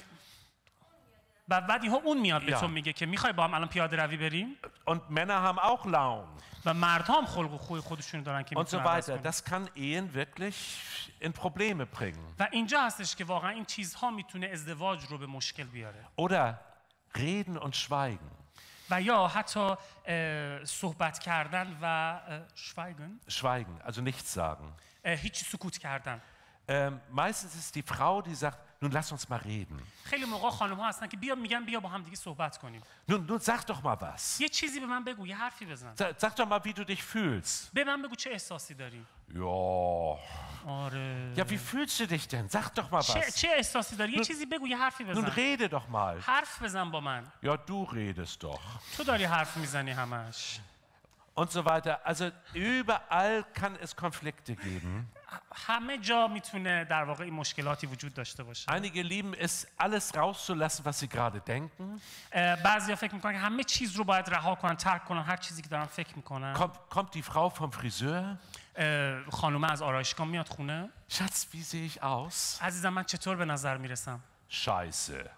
و بعد یهو اون میاد به یا. تو میگه که میخوای با هم الان پیاده روی بریم؟ Und Männer haben auch Launen و مردها هم خلق و خوی خودشون دارن که und so میتونن عوض weiter. کنن. Das kann Ehen wirklich in Probleme bringen. و اینجا هستش که واقعا این چیزها میتونه ازدواج رو به مشکل بیاره. Oder reden und schweigen. و یا حتی اه، صحبت کردن و اه، شوایگن Schweigen, also nichts sagen. اه، هیچ سکوت کردن. Ähm, meistens ist die Frau, die sagt, nun lass uns mal reden. خیلی موقع خانم ها هستن که بیا میگن بیا با هم دیگه صحبت کنیم. Nun, nun sag doch mal was. یه چیزی به من بگو، یه حرفی بزن. Sag, sag doch mal, wie du dich fühlst. به من بگو چه احساسی داری. Ja. آره. Ja, wie fühlst du dich denn? Sag doch mal چه was. چه احساسی داری؟ یه چیزی بگو، یه حرفی Nun بزن. rede doch mal. حرف بزن با من. Ja, du redest doch. تو داری حرف میزنی همش. Und so weiter. Also überall kann es Konflikte geben. همه جا میتونه در واقع این مشکلاتی وجود داشته باشه. Einige lieben es, alles rauszulassen, was sie gerade denken. اه، بعضیا فکر میکنن که همه چیز رو باید رها کنن، ترک کنن، هر چیزی که دارن فکر میکنن. Kommt, kommt die Frau vom Friseur. خانومه از آرایشگاه میاد خونه. Schatz, wie sehe ich aus? عزیزم من چطور به نظر میرسم؟ Scheiße.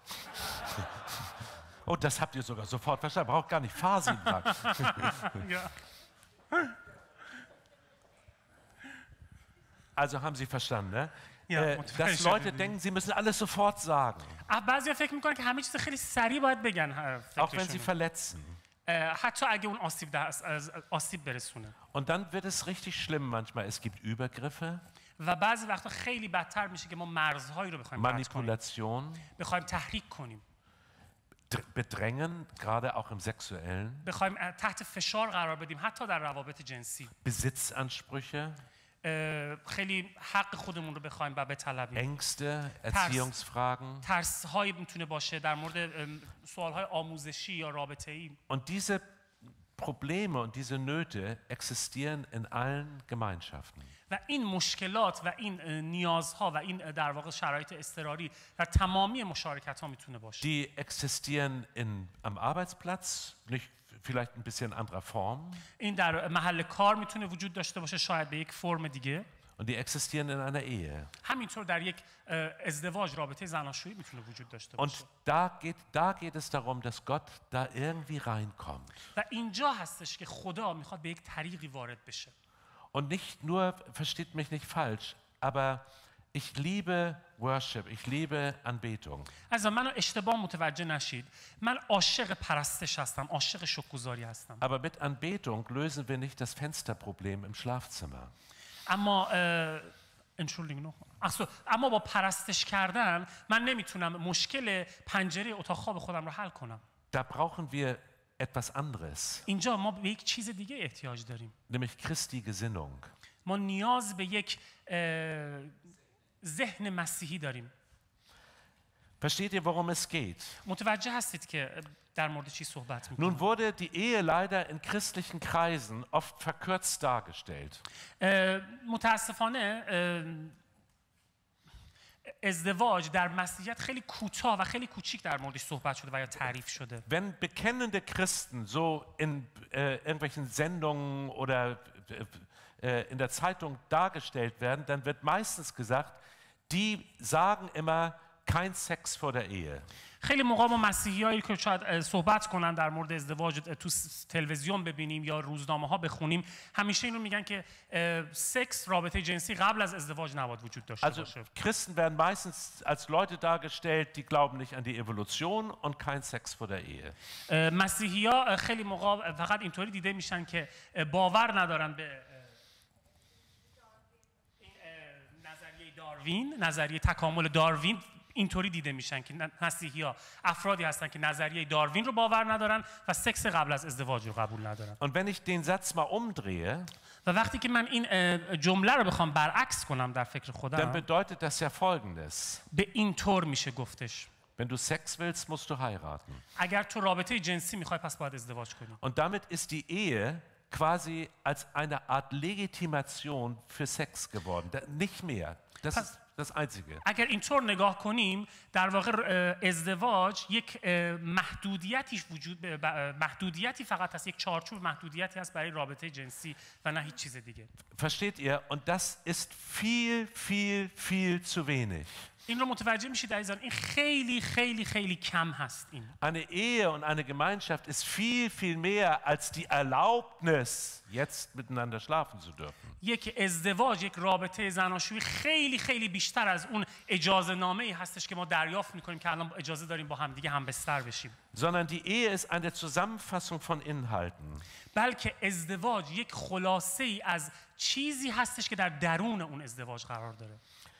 Oh, das habt ihr sogar sofort verstanden. Braucht gar nicht Farsin dran. Also haben Sie verstanden, ne? Ja, Äh, متوجه dass Leute شدید. denken, sie müssen alles sofort sagen, اه، بعضیا فکر میکنن که همه چیز خیلی سریع باید بگن اه، auch wenn sie فکرشونو. verletzen. اه، حتی اگه اون آسیب ده- از- از- آسیب برسونه. Und dann wird es richtig schlimm manchmal. Es gibt Übergriffe, و بعضی وقتا خیلی بدتر میشه که ما مرزهایی رو بخوایم قطع کنیم، Manipulation, بخوایم تحریک کنیم، Dr- Bedrängen, gerade auch im Sexuellen, بخوایم اه، تحت فشار قرار بدیم، حتی در روابط جنسی. Besitzansprüche, اه، خیلی حق خودمون رو بخوایم و بطلبیم. Ängste, Erziehungsfragen. ترس هایی میتونه باشه در مورد سوال های آموزشی یا رابطه ای. Und diese Probleme und diese Nöte existieren in allen Gemeinschaften. و این مشکلات و این اه، نیازها و این اه، در واقع شرایط اضطراری در تمامی مشارکت ها میتونه باشه. Die existieren in, am Arbeitsplatz, nicht vielleicht ein bisschen anderer Form. این در محل کار میتونه وجود داشته باشه، شاید به یک فرم دیگه. Und die existieren in einer Ehe. همینطور در یک اه، ازدواج، رابطه زناشویی میتونه وجود داشته Und باشه. da geht, da geht es darum, dass Gott da irgendwie reinkommt. و اینجا هستش که خدا میخواد به یک طریقی وارد بشه. Und nicht nur, versteht mich nicht falsch, aber ich liebe Worship, ich liebe Anbetung. از منو اشتباه متوجه نشید. من عاشق پرستش هستم، عاشق شکرگزاری هستم. Aber mit Anbetung lösen wir nicht das Fensterproblem im Schlafzimmer. اما اه، Entschuldigung noch. ach so، اما با پرستش کردن من نمیتونم مشکل پنجره اتاق خواب خودم رو حل کنم. Da brauchen wir etwas anderes, اینجا ما به یک چیز دیگه احتیاج داریم. nämlich Christi Gesinnung. ما نیاز به یک اه، ذهن مسیحی داریم. Versteht ihr, worum es geht? متوجه هستید که در مورد چی صحبت می‌کنم؟ Nun wurde die Ehe leider in christlichen Kreisen oft verkürzt dargestellt. متاسفانه اه، ازدواج در مسیحیت خیلی کوتاه و خیلی کوچیک در موردش صحبت شده و یا تعریف شده. Wenn bekennende Christen so in äh, irgendwelchen Sendungen oder äh, in der Zeitung dargestellt werden, dann wird meistens gesagt, die sagen immer, kein Sex vor der Ehe. خیلی موقع ما مسیحیایی که شاید صحبت کنن در مورد ازدواج تو تلویزیون ببینیم یا روزنامه ها بخونیم، همیشه اینو میگن که سکس، رابطه جنسی قبل از ازدواج نباید وجود داشته Also باشه. Christen werden meistens als Leute dargestellt, die glauben nicht an die Evolution und kein Sex vor der Ehe. مسیحی‌ها خیلی موقع فقط اینطوری دیده میشن که باور ندارن به این نظریه داروین، نظریه تکامل داروین. اینطوری دیده میشن که مسیحی‌ها افرادی هستن که نظریه داروین رو باور ندارن و سکس قبل از ازدواج رو قبول ندارن. Und wenn ich den Satz mal umdrehe, و وقتی که من این جمله رو بخوام برعکس کنم در فکر dann خودم، bedeutet das ja Folgendes. به این طور میشه گفتش: Wenn du Sex willst, musst du heiraten. اگر تو رابطه جنسی میخوای پس باید ازدواج کنی. Und damit ist die Ehe quasi als eine Art Legitimation für Sex geworden. Da, nicht mehr. Das Pas- ist das Einzige. اگر اینطور نگاه کنیم، در واقع ازدواج یک محدودیتی وجود محدودیتی فقط هست، یک چارچوب محدودیتی هست برای رابطه جنسی و نه هیچ چیز دیگه. Versteht ihr? Und das ist viel, viel, viel zu wenig. این رو متوجه میشید عزیزان، این خیلی خیلی خیلی کم هست. این Eine Ehe und eine Gemeinschaft ist viel, viel mehr als die Erlaubnis, jetzt miteinander schlafen zu dürfen. یک ازدواج، یک رابطه زناشویی خیلی خیلی بیشتر از اون اجازه نامه ای هستش که ما دریافت میکنیم که الان اجازه داریم با هم دیگه هم بستر بشیم. Sondern die Ehe ist eine Zusammenfassung von Inhalten. بلکه ازدواج یک خلاصه ای از چیزی هستش که در درون اون ازدواج قرار داره.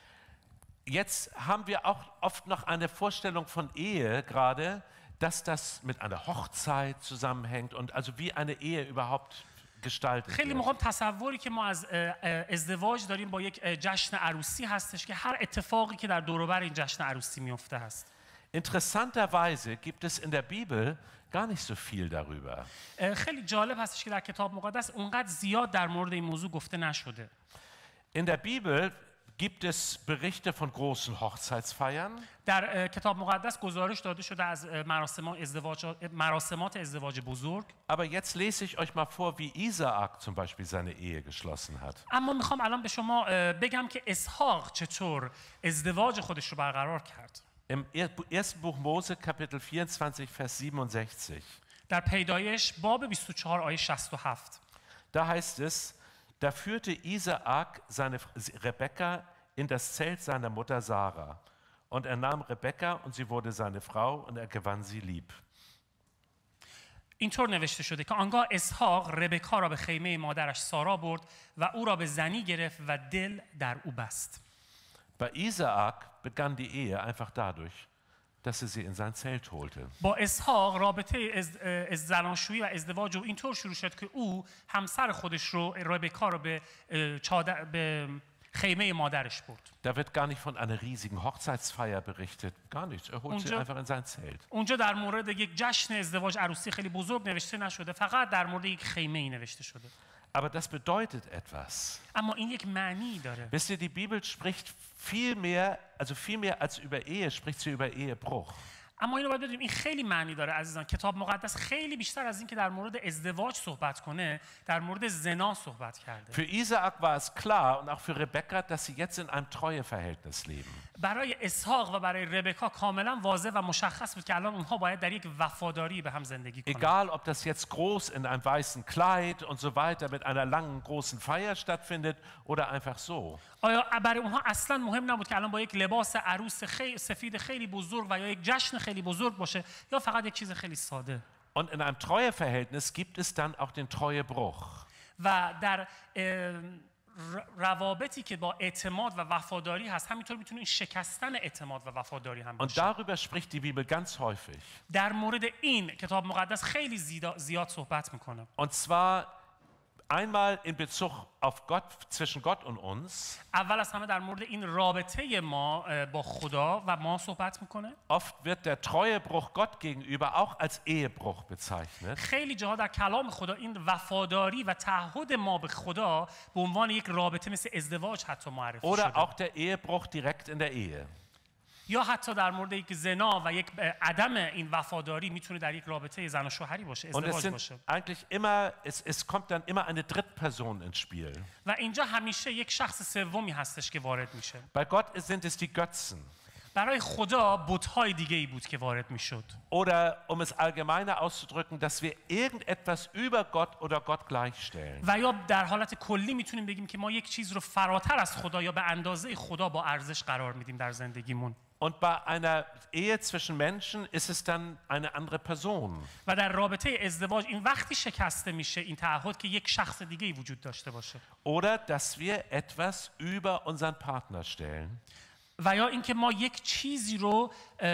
Jetzt haben wir auch oft noch eine Vorstellung von Ehe gerade, dass das mit einer Hochzeit zusammenhängt und also wie eine Ehe überhaupt gestaltet خیلی wird. موقع تصوری که ما از ازدواج داریم با یک جشن عروسی هستش که هر اتفاقی که در دور و بر این جشن عروسی میفته هست. Interessanterweise gibt es in der Bibel gar nicht so viel darüber. خیلی جالب هستش که در کتاب مقدس اونقدر زیاد در مورد این موضوع گفته نشده. In der Bibel gibt es Berichte von großen Hochzeitsfeiern. در کتاب مقدس گزارش داده شده از مراسمات ازدواج مراسمات ازدواج بزرگ. Aber jetzt lese ich euch mal vor, wie Isaak zum Beispiel seine Ehe geschlossen hat. اما میخوام الان به شما بگم که اسحاق چطور ازدواج خودش رو برقرار کرد. Im ersten Buch Mose, Kapitel vierundzwanzig, Vers siebenundsechzig. در پیدایش باب بیست و چهار آیه شصت و هفت. Da heißt es, Da führte Isaak seine Rebekka in das Zelt seiner Mutter Sarah. Und er nahm Rebekka und sie wurde seine Frau und er gewann sie lieb. اینطور نوشته شده که آنگاه اسحاق ربکا را به خیمه مادرش سارا برد و او را به زنی گرفت و دل در او بست. Bei Isaak begann die Ehe einfach dadurch, dass er sie in sein Zelt holte. با اسحاق رابطه از از زناشویی و ازدواج او اینطور شروع شد که او همسر خودش رو ربکا رو به چادر به خیمه مادرش برد. Da wird gar nicht von einer riesigen Hochzeitsfeier berichtet, gar nichts. Er holt sie einfach in sein Zelt. اونجا در مورد یک جشن ازدواج عروسی خیلی بزرگ نوشته نشده، فقط در مورد یک خیمه ای نوشته شده. Aber das bedeutet etwas. اما این یک معنی داره. Wisst ihr, die Bibel spricht viel mehr, also viel mehr als über Ehe, spricht sie über Ehebruch. اما اینو باید بدونیم این خیلی معنی داره عزیزان. کتاب مقدس خیلی بیشتر از این که در مورد ازدواج صحبت کنه، در مورد زنا صحبت کرده. Für Isaak war es klar und auch für Rebekka, dass sie jetzt in einem Treueverhältnis leben. برای اسحاق و برای ربکا کاملا واضح و مشخص بود که الان اونها باید در یک وفاداری به هم زندگی کنند. Egal, ob das jetzt groß in einem weißen Kleid und so weiter mit einer langen großen Feier stattfindet oder einfach so. آیا برای اونها اصلا مهم نبود که الان با یک لباس عروس خیلی سفید خیلی بزرگ و یا یک جشن خیلی بزرگ باشه یا فقط یک چیز خیلی ساده؟ Und in einem Treueverhältnis gibt es dann auch den Treuebruch. و در روابطی که با اعتماد و وفاداری هست همینطور میتونه این شکستن اعتماد و وفاداری هم Und باشه. darüber spricht die Bibel ganz häufig. در مورد این کتاب مقدس خیلی زیاد صحبت میکنه. Und zwar einmal in Bezug auf Gott, zwischen Gott und uns. اول از همه در مورد این رابطه ما با خدا و ما صحبت میکنه. Oft wird der Treuebruch Gott gegenüber auch als Ehebruch bezeichnet. خیلی جاها در کلام خدا این وفاداری و تعهد ما به خدا به عنوان یک رابطه مثل ازدواج حتی معرفی Oder شده. auch der Ehebruch direkt in der Ehe. یا حتی در مورد یک زنا و یک عدم این وفاداری میتونه در یک رابطه زن و شوهری باشه، Und es ازدواج sind باشه. eigentlich immer, es, es kommt dann immer eine Drittperson ins Spiel. و اینجا همیشه یک شخص سومی هستش که وارد میشه. Bei Gott sind es die Götzen. برای خدا بت‌های دیگه‌ای بود که وارد میشد. Oder um es allgemeiner auszudrücken, dass wir irgendetwas über Gott oder Gott gleichstellen. و یا در حالت کلی میتونیم بگیم که ما یک چیز رو فراتر از خدا یا به اندازه خدا با ارزش قرار میدیم در زندگیمون. Und bei einer Ehe zwischen Menschen ist es dann eine andere Person. و در رابطه ازدواج این وقتی شکسته میشه این تعهد که یک شخص دیگه‌ای وجود داشته باشه. Oder dass wir etwas über unseren Partner stellen. و یا اینکه ما یک چیزی رو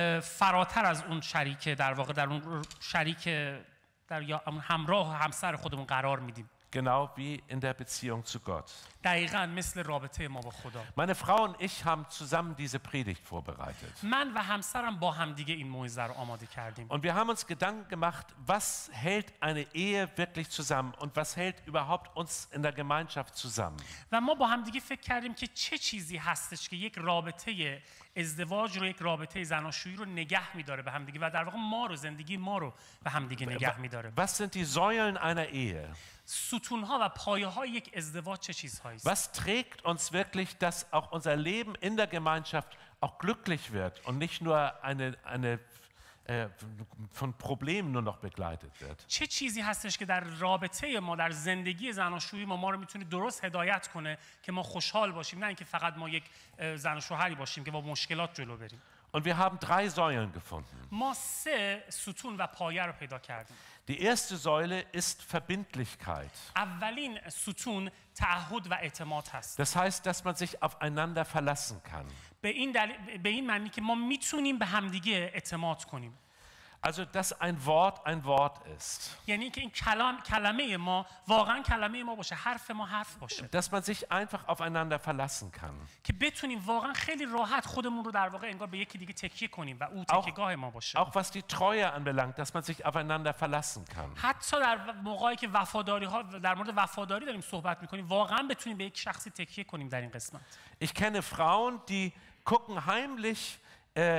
فراتر از اون شریک در واقع در اون شریک در یا همراه و همسر خودمون قرار میدیم. Genau wie in der Beziehung zu Gott. دقیقاً مثل رابطه ما با خدا. Meine Frau und ich haben zusammen diese Predigt vorbereitet. من و همسرم با هم دیگه این موعظه رو آماده کردیم. Und wir haben uns Gedanken gemacht, was hält eine Ehe wirklich zusammen und was hält überhaupt uns in der Gemeinschaft zusammen. و ما با هم دیگه فکر کردیم که چه چیزی هستش که یک رابطه ازدواج رو، یک رابطه زناشویی رو نگه می‌داره به هم دیگه و در واقع ما رو، زندگی ما رو به هم دیگه نگه می‌داره. Was sind die Säulen einer Ehe? ستون‌ها و پایه‌های یک ازدواج چه چیزهایی است؟ Was trägt uns wirklich, dass auch unser Leben in der Gemeinschaft auch glücklich wird und nicht nur eine, eine äh, von Problemen nur noch begleitet wird? چه چیزی هستش که در رابطه ما در زندگی زناشویی ما ما رو میتونه درست هدایت کنه که ما خوشحال باشیم، نه اینکه فقط ما یک زن و شوهری باشیم که با مشکلات جلو بریم. Und wir haben drei Säulen gefunden. ما سه ستون و پایه رو پیدا کردیم. Die erste Säule ist Verbindlichkeit. اولین ستون تعهد و اعتماد هست. Das heißt, dass man sich aufeinander verlassen kann. به این دلیل به این معنی که ما میتونیم به همدیگه اعتماد کنیم. Also, dass ein Wort ein Wort ist. یعنی که این کلام کلمه ما واقعا کلمه ما باشه، حرف ما حرف باشه. Dass man sich einfach aufeinander verlassen kann. که بتونیم واقعا خیلی راحت خودمون رو در واقع انگار به یکی دیگه تکیه کنیم و او تکیهگاه ما باشه. Auch was die Treue anbelangt, dass man sich aufeinander verlassen kann. حتی در موقعی که وفاداری ها در مورد وفاداری داریم صحبت می‌کنیم، واقعا بتونیم به یک شخصی تکیه کنیم در این قسمت. Ich kenne Frauen, die gucken heimlich äh,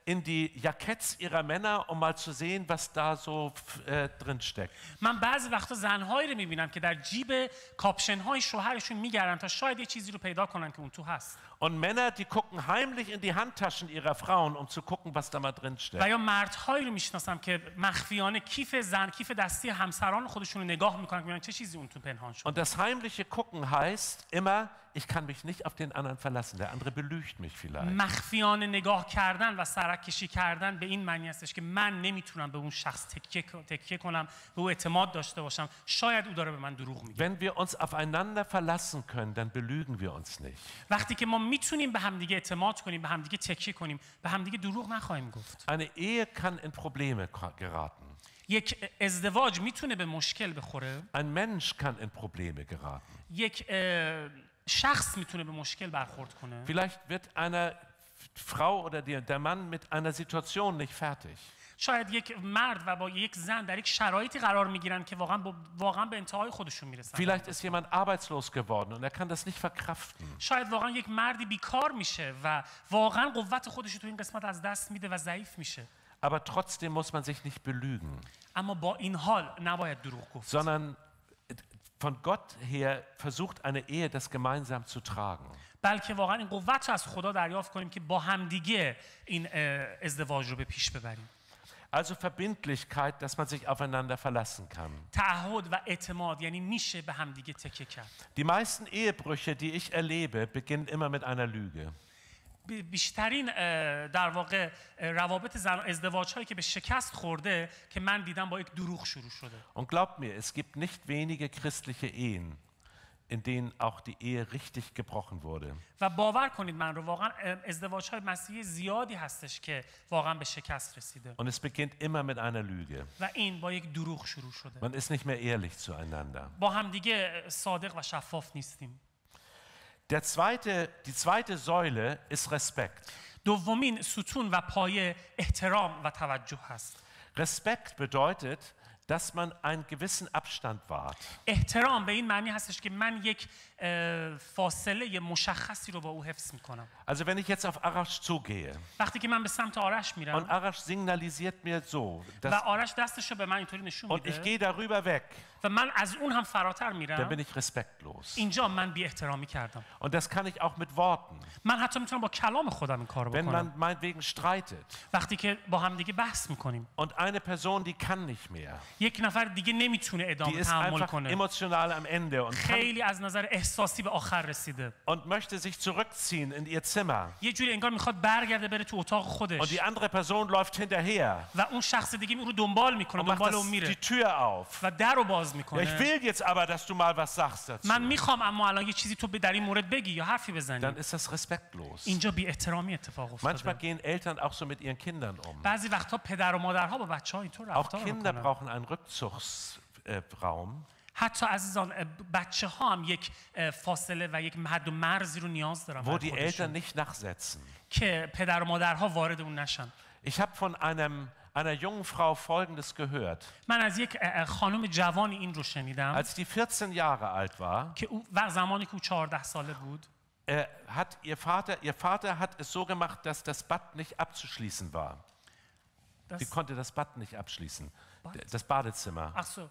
in die Jacketts ihrer Männer, um mal zu sehen, was da so äh, drin steckt. من بعضی وقتا زنهایی رو میبینم که در جیب کاپشن های شوهرشون میگردن تا شاید یه چیزی رو پیدا کنن که اون تو هست. Und Männer, die gucken heimlich in die Handtaschen ihrer Frauen, um zu gucken, was da mal drin steckt. و یا مردهایی رو میشناسم که مخفیانه کیف زن کیف دستی همسران خودشون رو نگاه میکنن که ببینن چه چیزی اون تو پنهان شده. Und das heimliche Gucken heißt immer, ich kann mich nicht auf den anderen verlassen. Der andere belügt mich vielleicht. مخفیانه نگاه کردن و سرک کشی کردن به این معنی هستش که من نمیتونم به اون شخص تکیه تکیه کنم، به او اعتماد داشته باشم. شاید او داره به من دروغ میگه. Wenn wir uns aufeinander verlassen können, dann belügen wir uns nicht. وقتی که ما میتونیم به همدیگه اعتماد کنیم، به همدیگه تکیه کنیم، به همدیگه دروغ نخواهیم گفت. Eine Ehe kann in Probleme geraten. یک ازدواج میتونه به مشکل بخوره. Ein Mensch kann in Probleme geraten. یک شخص میتونه به مشکل برخورد کنه. Vielleicht wird eine Frau oder der Mann mit einer Situation nicht fertig. شاید یک مرد و با یک زن در یک شرایطی قرار میگیرن که واقعا با واقعا به انتهای خودشون میرسن. Vielleicht ist jemand arbeitslos geworden und er kann das nicht verkraften. شاید واقعا یک مردی بیکار میشه و واقعا قوت خودش رو تو این قسمت از دست میده و ضعیف میشه. Aber trotzdem muss man sich nicht belügen. اما با این حال نباید دروغ گفت. Sondern von Gott her versucht eine Ehe das gemeinsam zu tragen. بلکه واقعا این قوت رو از خدا دریافت کنیم که با همدیگه این ازدواج رو به پیش ببریم. Also Verbindlichkeit, dass man sich aufeinander verlassen kann. تعهد و اعتماد یعنی میشه به همدیگه تکیه کرد. Die meisten Ehebrüche, die ich erlebe, beginnen immer mit einer Lüge. بیشترین در واقع روابط زن ازدواج هایی که به شکست خورده که من دیدم با یک دروغ شروع شده. Und glaubt mir, es gibt nicht wenige christliche Ehen, in denen auch die Ehe richtig gebrochen wurde. و باور کنید من رو واقعا ازدواج های مسیحی زیادی هستش که واقعا به شکست رسیده. Und es beginnt immer mit einer Lüge. و این با یک دروغ شروع شده. Man ist nicht mehr ehrlich zueinander. با هم دیگه صادق و شفاف نیستیم. Der zweite, die zweite Säule ist Respekt. دومین ستون و پایه احترام و توجه هست. Respekt bedeutet, dass man einen gewissen Abstand wahrt. احترام به این معنی هستش که من یک فاصله مشخصی رو با او حفظ میکنم. Also wenn ich jetzt auf Arash zugehe وقتی که من به سمت آرش میرم und Arash signalisiert mir so, و dass, آرش دستش رو به من اینطوری نشون und ich میده gehe darüber weg, و من از اون هم فراتر dann bin میرم، ich respektlos. اینجا من بی احترامی کردم. Und das kann ich auch mit Worten. من حتی میتونم با کلام خودم این کارو Wenn بکنم. man meinetwegen streitet وقتی که با هم دیگه بحث میکنیم und eine Person, die kann nicht mehr, یک نفر دیگه نمیتونه die ادامه ist تحمل einfach کنه، emotional am Ende und, kann, خیلی از نظر احساسی به آخر رسیده، und möchte sich zurückziehen in ihr Zimmer یه جوری انگار میخواد برگرده بره تو اتاق und خودش die andere Person läuft hinterher و اون شخص دیگه اون رو دنبال میکنه، und macht دنبال das, اون میره die Tür auf. و در رو باز Ja, ich میکنه. will jetzt aber, dass du mal was sagst dazu. من میخوام اما الان یه چیزی تو در این مورد بگی یا حرفی Dann بزنی. ist das respektlos. اینجا بی احترامی اتفاق Manchmal افتاده. gehen Eltern auch so mit ihren Kindern um. بعضی وقتا پدر و مادرها با بچه‌ها اینطور Auch رفتار Kinder میکنن. brauchen einen Rückzugsraum, حتی عزیزان بچه ها هم یک فاصله و یک حد و مرزی رو نیاز دارن wo برای die خودشون Eltern nicht nachsetzen. که پدر و مادرها وارد اون نشن. Ich habe von einem, einer jungen Frau Folgendes gehört. من از یک خانم جوانی این رو شنیدم Als die vierzehn Jahre alt war, که او و زمانی که او چهارده ساله بود äh, hat ihr Vater, ihr Vater hat es so gemacht, dass das Bad nicht abzuschließen war. Sie دست... konnte das Bad nicht abschließen, das Badezimmer. اخسو.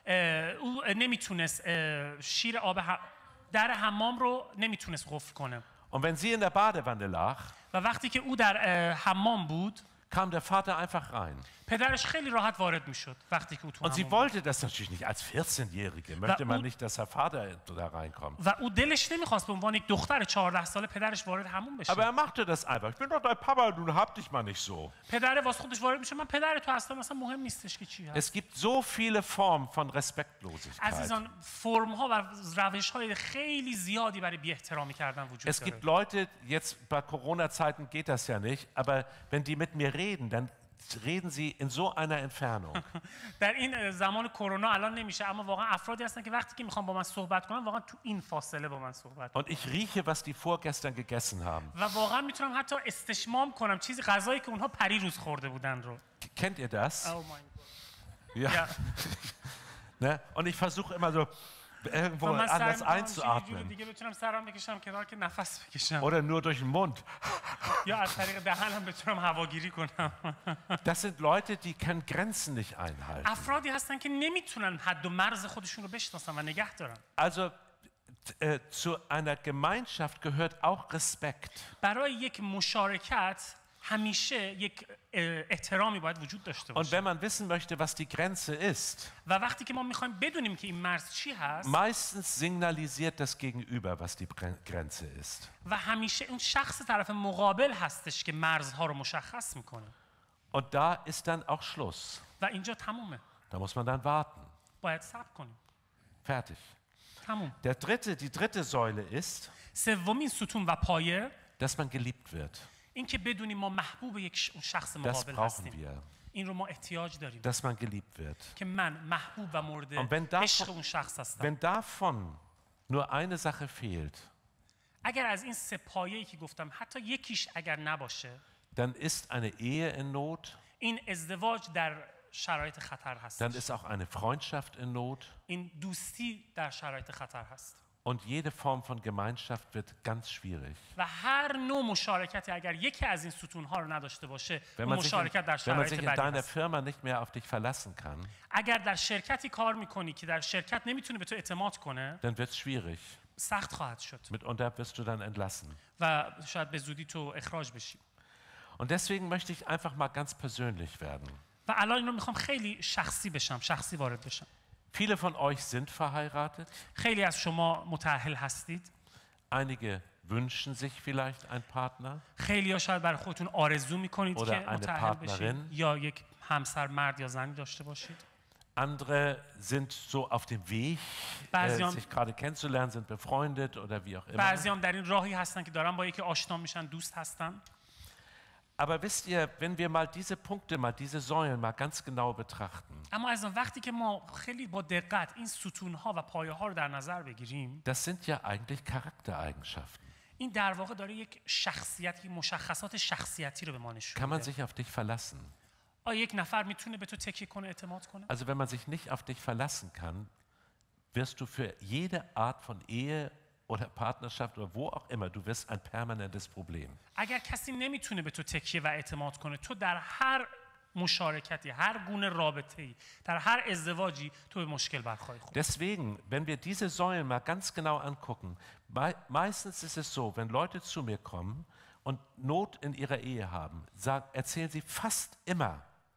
او نمیتونست شیر آب ه... در حمام رو نمیتونست قفل کنه Und wenn sie in der Badewanne lag, و وقتی که او در حمام بود kam der Vater einfach rein. پدرش خیلی راحت وارد میشد وقتی که او تو Und sie حمام بود. wollte das natürlich nicht. Als vierzehnjährige möchte man nicht, dass der Vater da reinkommt. و او دلش نمیخواست به عنوان یک دختر چهارده ساله پدرش وارد حموم بشه. Aber er machte das einfach. Ich bin doch dein Papa, du hab dich mal nicht so. پدر واسه خودش وارد میشه، من پدر تو اصلا مثلا مهم نیستش که چی هست. Es gibt so viele Formen von Respektlosigkeit. عزیزان فرم ها و روش های خیلی زیادی برای بی احترامی کردن وجود Es داره. gibt Leute, jetzt bei Corona-Zeiten geht das ja nicht, aber wenn die mit mir reden, dann reden sie in so einer Entfernung. در این زمان کرونا الان نمیشه، اما واقعا افرادی هستن که وقتی که میخوان با من صحبت کنن واقعا تو این فاصله با من صحبت کنن. Und ich rieche, was die vorgestern gegessen haben. و واقعا میتونم حتی استشمام کنم چیزی غذایی که اونها پریروز خورده بودن رو. Kennt ihr das? Oh mein Gott. Ja. Ja. Ne? Und ich versuche immer so, irgendwo و من سعی anders می‌کنم چیزی جوری einzuatmen. دیگه بتونم سرم بکشم کنار که نفس بکشم Oder nur durch den Mund. یا از طریق دهنم بتونم هواگیری کنم. Das sind Leute, die können Grenzen nicht einhalten. افرادی هستن که نمیتونن حد و مرز خودشون رو بشناسن و نگه دارن. Also äh, zu einer Gemeinschaft gehört auch Respekt. برای یک مشارکت همیشه یک احترامی باید وجود داشته Und باشه. wenn man wissen möchte, was die Grenze ist, و وقتی که ما میخوایم بدونیم که این مرز چی هست meistens signalisiert das Gegenüber, was die Bre- Grenze ist. و همیشه اون شخص طرف مقابل هستش که مرزها رو مشخص میکنه Und da ist dann auch Schluss. و اینجا تمومه. Da muss man dann warten. باید صبر کنیم. Fertig. تموم. Der dritte, die dritte Säule ist, سومین ستون و پایه dass man geliebt wird. این که بدونیم ما محبوب یک ش- اون شخص Das مقابل brauchen هستیم. wir, این رو ما احتیاج داریم dass man geliebt wird. که من محبوب و مورد Und wenn davon- عشق اون شخص هستم. Wenn davon nur eine Sache fehlt, اگر از این سه پایه‌ای که گفتم حتی یکیش اگر نباشه dann ist eine Ehe in Not, این ازدواج در شرایط خطر هست. dann ist auch eine Freundschaft in Not این دوستی در شرایط خطر هست. und jede Form von Gemeinschaft wird ganz schwierig. و هر نوع مشارکتی اگر یکی از این ستونها رو نداشته باشه Wenn اون man sich in, مشارکت در wenn man شرایط sich in بدی deiner هست. Firma nicht mehr auf dich verlassen kann, اگر در شرکتی کار میکنی که در شرکت نمیتونه به تو اعتماد کنه dann wird es schwierig. سخت خواهد شد Mitunter wirst du dann entlassen. و شاید به زودی تو اخراج بشی. Und deswegen möchte ich einfach mal ganz persönlich werden. و الان این رو میخوام خیلی شخصی بشم، شخصی وارد بشم. Viele von euch sind verheiratet. خیلی از شما متأهل هستید. Einige wünschen sich vielleicht einen Partner. خیلی ها شاید برای خودتون آرزو میکنید Oder که eine متأهل بشید Partnerin. یا یک همسر مرد یا زنی داشته باشید. Andere sind so auf dem Weg, äh, بعضیان- sich gerade kennenzulernen, sind befreundet oder wie auch immer. بعضی هم در این راهی هستن که دارن با یکی آشنا میشن، دوست هستن. Aber wisst ihr, wenn wir mal diese Punkte, mal diese Säulen mal ganz genau betrachten, اما از آن وقتی که ما خیلی با دقت این ستونها و پایه ها رو در نظر بگیریم، das sind ja eigentlich Charaktereigenschaften. این در واقع داره یک شخصیتی، مشخصات شخصیتی رو به ما نشون Kann man میده. sich auf dich verlassen? آیا یک نفر میتونه به تو تکیه کنه، اعتماد کنه؟ Also wenn man sich nicht auf dich verlassen kann, wirst du für jede Art von Ehe oder Partnerschaft oder wo auch immer, du wirst ein permanentes Problem. اگر کسی نمیتونه به تو تکیه و اعتماد کنه، تو در هر مشارکتی، هر گونه رابطه‌ای، در هر ازدواجی تو به مشکل برخواهی خورد. Deswegen, wenn wir diese Säulen mal ganz genau angucken, mei- meistens ist es so, wenn Leute zu mir kommen und Not in ihrer Ehe haben, sag, erzählen sie fast immer,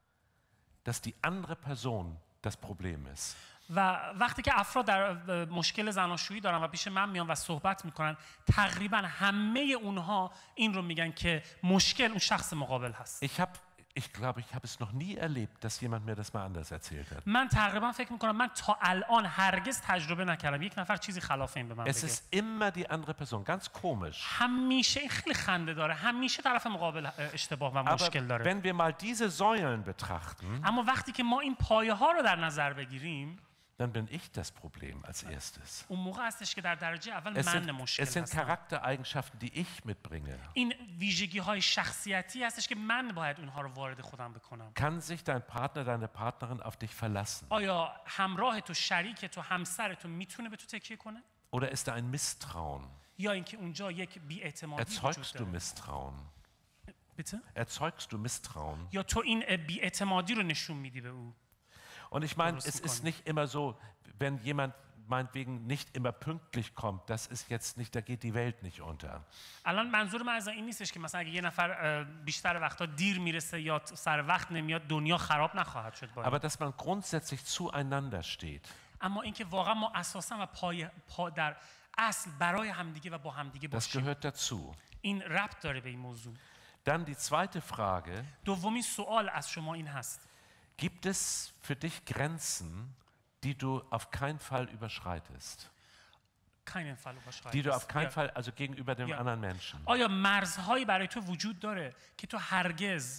dass die andere Person das Problem ist. و وقتی که افراد در مشکل زناشویی دارن و پیش من میان و صحبت میکنن، تقریبا همه اونها این رو میگن که مشکل اون شخص مقابل هست. Ich habe, ich glaube, ich habe es noch nie erlebt, dass jemand mir das mal anders erzählt hat. من تقریبا فکر میکنم من تا الان هرگز تجربه نکردم یک نفر چیزی خلاف این به من Es بگه. ist immer die andere Person, ganz komisch. همیشه این خیلی خنده داره، همیشه طرف مقابل اشتباه و Aber مشکل داره. wenn wir mal diese Säulen betrachten, اما وقتی که ما این پایه ها رو در نظر بگیریم، dann bin ich das Problem als erstes. اون موقع هستش که در درجه اول Es من sind, مشکل es sind هستم. Charaktereigenschaften, die ich mitbringe. این ویژگی های شخصیتی هستش که من باید اونها رو وارد خودم بکنم. Kann sich dein Partner, deine Partnerin auf dich verlassen? آیا همراه تو، شریک تو، همسر تو میتونه به تو تکیه کنه؟ Oder ist da ein Misstrauen? یا اینکه اونجا یک بی‌اعتمادی وجود Erzeugst du داره؟ Misstrauen? بیtte؟ Erzeugst du Misstrauen? یا تو این بی‌اعتمادی رو نشون میدی به او؟ Und ich meine, Oder es ist Sukon. nicht immer so, wenn jemand meinetwegen nicht immer pünktlich kommt, das ist jetzt nicht, da geht die Welt nicht unter. الان منظور من از این نیستش که مثلا اگه یه نفر اه، بیشتر وقتا دیر میرسه یا سر وقت نمیاد دنیا خراب نخواهد شد با این. Aber dass man grundsätzlich zueinander steht. اما اینکه واقعا ما اساسا و پای پا در اصل برای همدیگه و با همدیگه Das باشیم، gehört dazu. این ربط داره به این موضوع. Dann die zweite Frage, دومین سوال از شما این هست: gibt es für dich Grenzen, die du auf keinen Fall überschreitest? keinen Fall überschreiten. Die du auf keinen Ja. Fall, also gegenüber dem Ja. anderen Menschen. آیا مرزهایی برای تو وجود داره که تو هرگز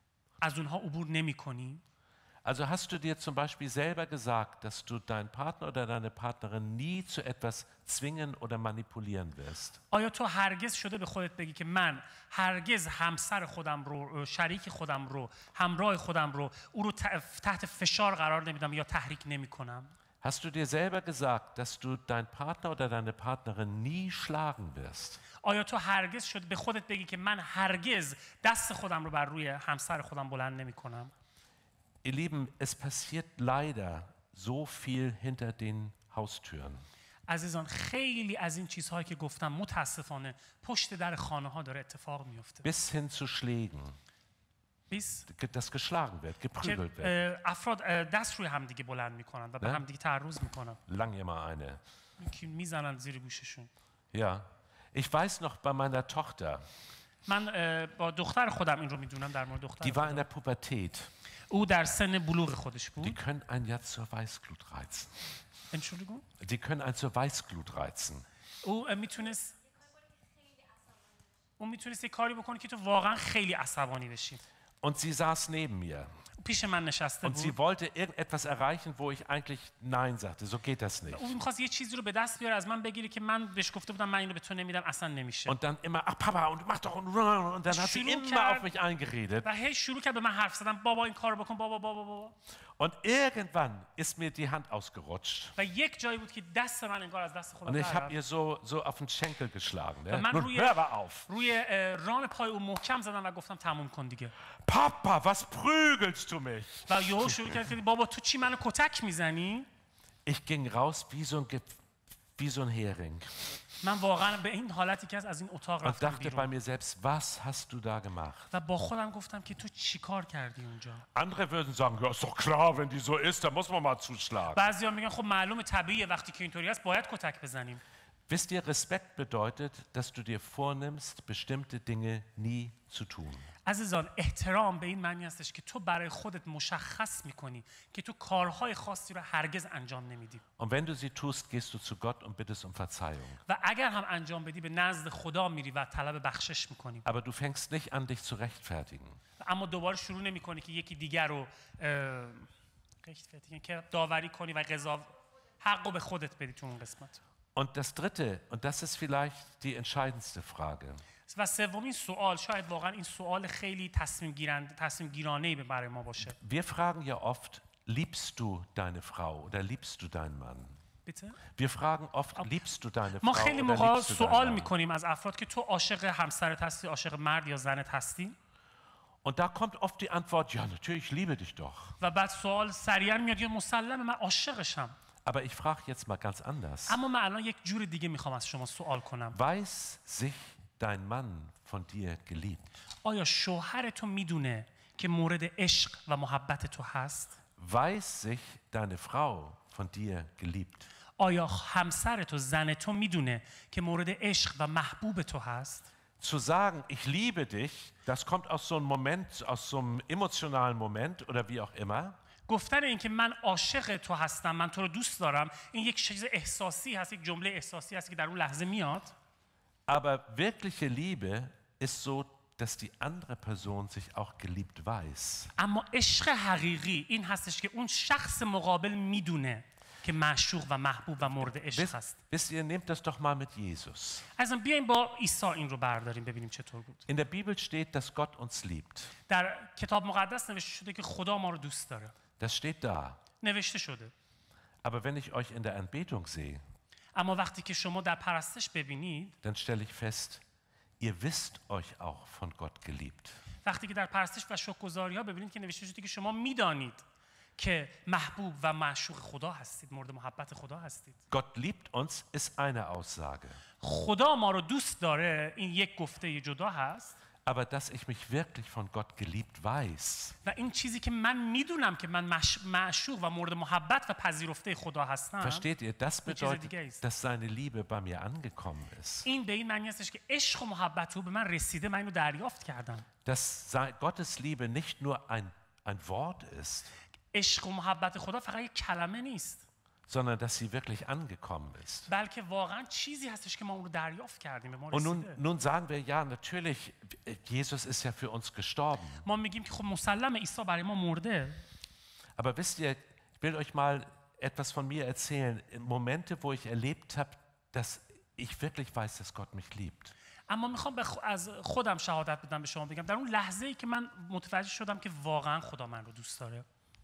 از اونها عبور نمی کنی؟ Also hast du dir zum Beispiel selber gesagt, dass du deinen Partner oder deine Partnerin nie zu etwas zwingen oder manipulieren wirst? آیا تو هرگز شده به خودت بگی که من هرگز همسر خودم رو، شریک خودم رو، همراه خودم رو او رو تحت فشار قرار نمیدم یا تحریک نمی کنم؟ Hast du dir selber gesagt, dass du deinen Partner oder deine Partnerin nie schlagen wirst? آیا تو هرگز شد به خودت بگی که من هرگز دست خودم رو بر روی همسر خودم بلند نمی‌کنم؟ Ihr Lieben, es passiert leider so viel hinter den Haustüren. عزیزان خیلی از این چیزهایی که گفتم متاسفانه پشت در خانه‌ها داره اتفاق میفته. Bis hin zu Schlägen, بیس dass geschlagen wird, که geprügelt wird. اه، افراد اه، دست روی همدیگه بلند میکنن و به نه؟ همدیگه تعرض میکنن. Lang immer eine. که میزنن زیر گوششون. Ja, ich weiß noch bei meiner Tochter, من اه، با دختر خودم این رو میدونم در مورد دختر die war in خودم. der Pubertät. او در سن بلوغ خودش Die بود. können einen ja zur Weißglut reizen. Entschuldigung. Die können einen zur Weißglut reizen. او اه، میتونست او میتونست یه کاری بکنه که تو واقعا خیلی عصبانی بشی. Und sie saß neben mir. پیش من نشسته Und sie بود. wollte irgendetwas erreichen, wo ich eigentlich Nein sagte. So geht das nicht. او می‌خواست یه چیزی رو به دست بیاره از من بگیره که من بهش گفته بودم من اینو به تو نمیدم اصلا نمیشه. Und dann immer, ach Papa, und mach doch und, und dann hat sie Schluck immer auf hat- mich eingeredet. و هی شروع کرد به من حرف زدن بابا این کارو بکن بابا بابا بابا. Und irgendwann ist mir die Hand ausgerutscht. و یک جایی بود که دست من انگار از دست Und خودم ich در habe رفت. ihr so, so auf den Schenkel geschlagen. Ne? man Nun ruhig- hör mal auf. روی اه، ران پای او محکم زدم و گفتم تموم کن دیگه. Papa, was prügelst du mich? و یهو شروع کرد که بابا تو چی منو کتک میزنی؟ Ich ging raus wie so ein, Ge wie so ein Hering من واقعا به این حالتی که از این اتاق und رفتم dachte bei بیرون mir selbst, was hast du da gemacht? و با خودم گفتم که تو چی کار kardی اونجا؟ Andere würden sagen, ja, ist doch klar, wenn die so ist, dann muss man mal zuschlagen. بعضیا میگن خب معلومه طبیعیه وقتی که اینطوری است باید کتک بزنیم. Wisst ihr, Respekt bedeutet, dass du dir vornimmst, bestimmte Dinge nie zu tun. عزیزان احترام به این معنی هستش که تو برای خودت مشخص میکنی که تو کارهای خاصی رو هرگز انجام نمیدی Und wenn du sie tust, gehst du zu Gott und bittest um Verzeihung. و اگر هم انجام بدی به نزد خدا میری و طلب بخشش میکنی. Aber du fängst nicht an, dich zu rechtfertigen. اما دوباره شروع نمیکنی که یکی دیگر رو اه، rechtfertigen، که داوری کنی و قضا حقو به خودت بدی تو اون قسمت. Und das Dritte, und das ist vielleicht die entscheidendste Frage, و سومین سوال شاید واقعا این سوال خیلی تصمیم گیرنده تصمیم گیرانه‌ای برای ما باشه. wir fragen ja oft, liebst du deine Frau oder liebst du deinen Mann? Bitte? Wir fragen oft, liebst du deine ما Frau خیلی oder موقع liebst du deinen سوال Mann? میکنیم از افراد که تو عاشق همسرت هستی، عاشق مرد یا زنت هستی؟ Und da kommt oft die Antwort, ja, natürlich, ich liebe dich doch. و بعد سوال سریعا میاد که مسلمه من عاشقشم. Aber ich frage jetzt mal ganz anders. اما من الان یک جور دیگه میخوام از شما سوال کنم. Weiß sich dein Mann von dir geliebt? آیا شوهر تو میدونه که مورد عشق و محبت تو هست؟ Weiß sich deine Frau von dir geliebt? آیا همسر تو زن تو میدونه که مورد عشق و محبوب تو هست؟ Zu sagen, ich liebe dich, das kommt aus so einem Moment, aus so einem emotionalen Moment oder wie auch immer. گفتن این که من عاشق تو هستم، من تو رو دوست دارم، این یک چیز احساسی هست، یک جمله احساسی هست که در اون لحظه میاد. Aber wirkliche Liebe ist so, dass die andere Person sich auch geliebt weiß. اما عشق حقیقی این هستش که اون شخص مقابل میدونه که معشوق و محبوب و مورد عشق Wisst, هست. wisst ihr, nehmt das doch mal mit Jesus. از بیایم با عیسی این رو برداریم ببینیم چطور بود. In der Bibel steht, dass Gott uns liebt. در کتاب مقدس نوشته شده که خدا ما رو دوست داره. Das steht da. نوشته شده. Aber wenn ich euch in der Anbetung sehe, اما وقتی که شما در پرستش ببینید، dann stelle ich fest, ihr wisst euch auch von Gott geliebt. وقتی که در پرستش و شکرگزاری ها ببینید که نوشته شده که شما میدانید که محبوب و معشوق خدا هستید، مورد محبت خدا هستید. Gott liebt uns ist eine Aussage. خدا ما رو دوست داره این یک گفته جدا هست. Aber dass ich mich wirklich von Gott geliebt weiß, و این چیزی که من میدونم که من مش... معشوق و مورد محبت و پذیرفته خدا هستم، versteht ihr, das Eine These, die bedeutet, Geist. dass seine Liebe bei mir angekommen ist. این به این معنی هستش که عشق و محبت او به من رسیده، من اینو دریافت کردم. Dass sei- Gottes Liebe nicht nur ein, ein Wort ist, عشق و محبت خدا فقط یک کلمه نیست، sondern dass sie wirklich angekommen ist. بلکه واقعا چیزی هستش که ما اون رو دریافت کردیم، به ما Und nun, رسیده. nun sagen wir, ja, natürlich, Jesus ist ja für uns gestorben. ما میگیم که خب مسلمه عیسی برای ما مرده. Aber wisst ihr, ich will euch mal etwas von mir erzählen. Momente, wo ich erlebt habe, dass ich wirklich weiß, dass Gott mich liebt. اما میخوام به خ... از خودم شهادت بدم به شما، بگم در اون لحظه ای که من متوجه شدم که واقعا خدا من رو دوست داره.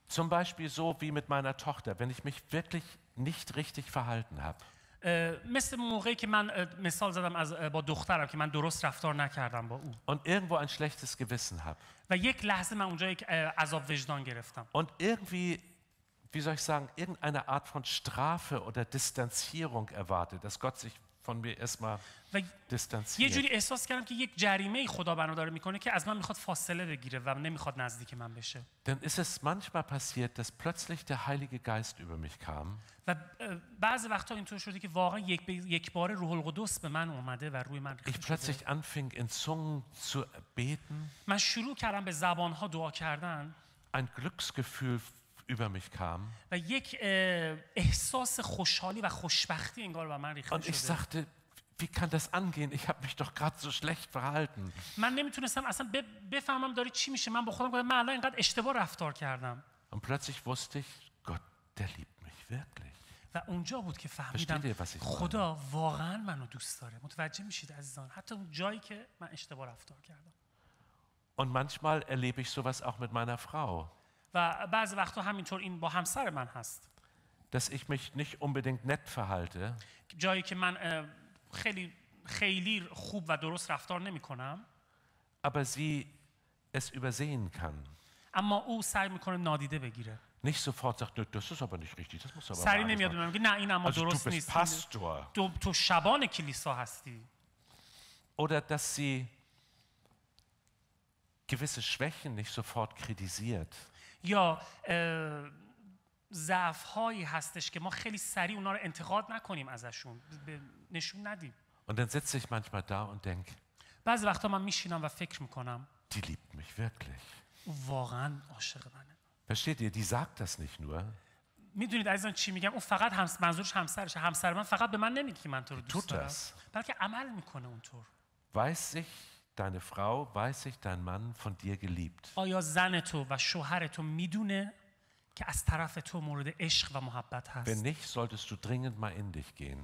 Zum Beispiel so wie mit meiner Tochter, wenn ich mich wirklich nicht richtig verhalten habe. اه، مثل موقعی که من اه، مثال زدم از اه، با دخترم که من درست رفتار نکردم با او Und irgendwo ein schlechtes Gewissen habe. و یک لحظه من اونجا یک اه، عذاب وجدان گرفتم Und irgendwie, wie soll ich sagen, irgendeine Art von Strafe oder Distanzierung erwarte, dass Gott sich von mir erstmal و یه distanziert. جوری احساس کردم که یک جریمه خدا بنا داره میکنه که از من میخواد فاصله بگیره و نمیخواد نزدیک من بشه. Dann ist es manchmal passiert, dass plötzlich der Heilige Geist über mich kam و اه، بعضی وقتا اینطور شده که واقعا یک به- یک بار روح القدس به من اومده و روی من ich ریخته شده. plötzlich anfing, in Zungen zu beten, من شروع کردم به زبانها دعا کردن ein Glücksgefühl über mich kam و یک اه، احساس خوشحالی و خوشبختی انگار به من ریخته und ich شده. sagte, wie kann das angehen? Ich habe mich doch gerade so schlecht verhalten. من نمیتونستم اصلا ب- بفهمم داره چی میشه. من با خودم گفتم من الان اینقدر اشتباه رفتار کردم Und plötzlich wusste ich, Gott, der liebt mich wirklich. و اونجا بود که Versteht فهمیدم ihr, was ich meine? خدا واقعا منو دوست داره. متوجه میشید عزیزان؟ حتی اون جایی که من اشتباه رفتار کردم. Und manchmal erlebe ich sowas auch mit meiner Frau, و بعضی وقتا همینطور این با همسر من هست. dass ich mich nicht unbedingt nett verhalte, جایی که من اه، خیلی خیلی خوب و درست رفتار نمی کنم aber sie es übersehen kann. اما او سعی میکنه نادیده بگیره. Nicht sofort sagt, "Nö, das ist aber nicht richtig, das muss aber سری mal نمیاد anders بگم که نه این اما machen." Also du درست bist نیست. Pastor. تو تو شبان کلیسا هستی. Oder dass sie gewisse Schwächen nicht sofort kritisiert. یا ضعف هایی هستش که ما خیلی سریع اونا رو انتقاد نکنیم ازشون، به- نشون ندیم. Und dann sitze ich manchmal da und denke, بعضی وقتا من میشینم و فکر میکنم die liebt mich wirklich. او واقعا عاشق منه. Versteht ihr, die sagt das nicht nur, میدونید عزیزان چی میگم؟ اون فقط همس... منظورش همسرشه. همسر من فقط به من نمیگه که من تو رو دوست tut دارم، das. بلکه عمل میکنه اونطور. Weiß sich deine Frau, weiß sich dein Mann von dir geliebt. آیا زن تو و شوهر تو میدونه که از طرف تو مورد عشق و محبت Wenn هست؟ nicht, solltest du dringend mal in dich gehen.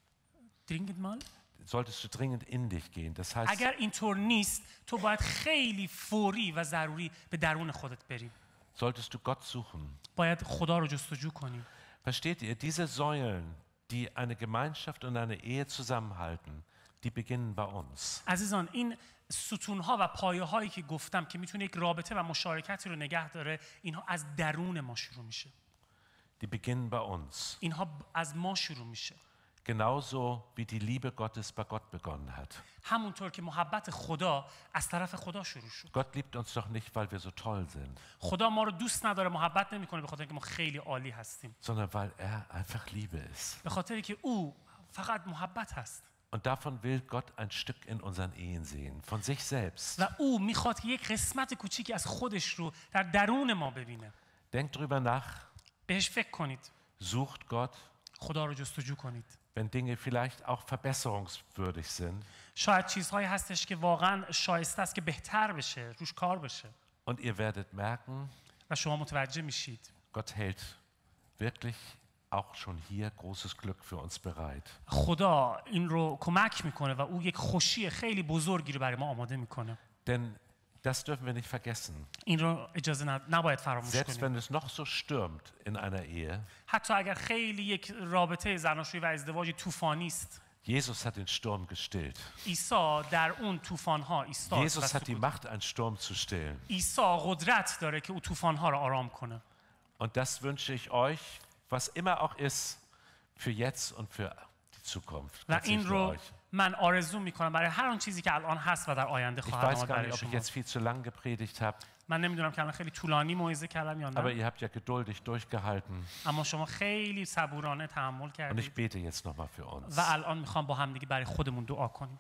درینگت مال؟ Solltest du dringend in dich gehen. Das heißt, اگر اینطور نیست تو باید خیلی فوری و ضروری به درون خودت بری. solltest du Gott suchen. باید خدا رو جستجو کنی. Versteht ihr, diese Säulen, die eine Gemeinschaft und eine Ehe zusammenhalten, die beginnen bei uns. عزیزان این ستونها و پایه هایی که گفتم که میتونه یک رابطه و مشارکتی رو نگه داره، اینها از درون ما شروع میشه. Die beginnen bei uns. اینها از ما شروع میشه. Genauso wie die Liebe Gottes bei Gott begonnen hat. همونطور که محبت خدا از طرف خدا شروع شد. Gott liebt uns doch nicht, weil wir so toll sind, خدا ما رو دوست نداره، محبت نمیکنه به خاطر اینکه ما خیلی عالی هستیم، sondern weil er einfach Liebe ist. به خاطری که او فقط محبت هست. Und davon will Gott ein Stück in unseren Ehen sehen, von sich selbst. و او میخواد که یک قسمت کوچیکی از خودش رو در درون ما ببینه. Denkt drüber nach, بهش فکر کنید. sucht Gott, خدا رو جستجو کنید. wenn Dinge vielleicht auch verbesserungswürdig sind. شاید چیزهایی هستش که واقعا شایسته است که بهتر بشه، روش کار بشه. Und ihr werdet merken, و شما متوجه میشید Gott hält wirklich auch schon hier großes Glück für uns bereit. خدا این رو کمک میکنه و او یک خوشی خیلی بزرگی رو برای ما آماده میکنه. Denn das dürfen wir nicht vergessen. این رو اجازه ند- نباید فراموش Selbst کنیم. wenn es noch so stürmt in einer Ehe, حتی اگر خیلی یک رابطه زناشویی و ازدواجی طوفانی است، Jesus hat den Sturm gestillt. عیسی در اون طوفان‌ها ایستاد و Jesus hat die سکوت. Macht, einen Sturm zu stillen. عیسی قدرت داره که او طوفان‌ها رو آرام کنه. Und das wünsche ich euch, was immer auch ist, für jetzt und für die Zukunft. و Ganz این nicht für رو euch. من آرزو میکنم برای هر آن چیزی که الان هست و در آینده Ich خواهد weiß آمد gar برای nicht, ob ich شما. jetzt viel zu lang gepredigt habe, من نمیدونم که الان خیلی طولانی موعظه کردم یا aber نه، ihr habt ja geduldig durchgehalten. اما شما خیلی صبورانه تحمل Und ich کردید bete jetzt nochmal für uns. و الان میخوام با هم دیگه برای خودمون دعا کنیم.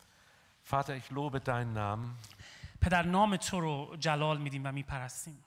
Vater, ich lobe deinen Namen, پدر نام تو رو جلال میدیم و میپرستیم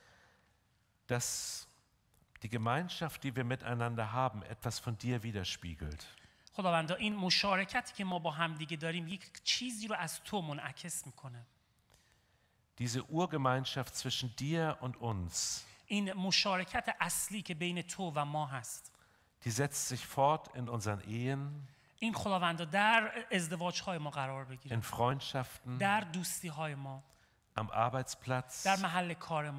dass die Gemeinschaft, die wir miteinander haben, etwas von dir widerspiegelt. خداوندا این مشارکتی که ما با هم دیگه داریم یک چیزی رو از تو منعکس میکنه. Diese Urgemeinschaft zwischen dir und uns, این مشارکت اصلی که بین تو و ما هست، die setzt sich fort in unseren Ehen, این خداوندا در ازدواج های ما قرار بگیره، in Freundschaften, در دوستی های ما، am Arbeitsplatz, در محل کار ما،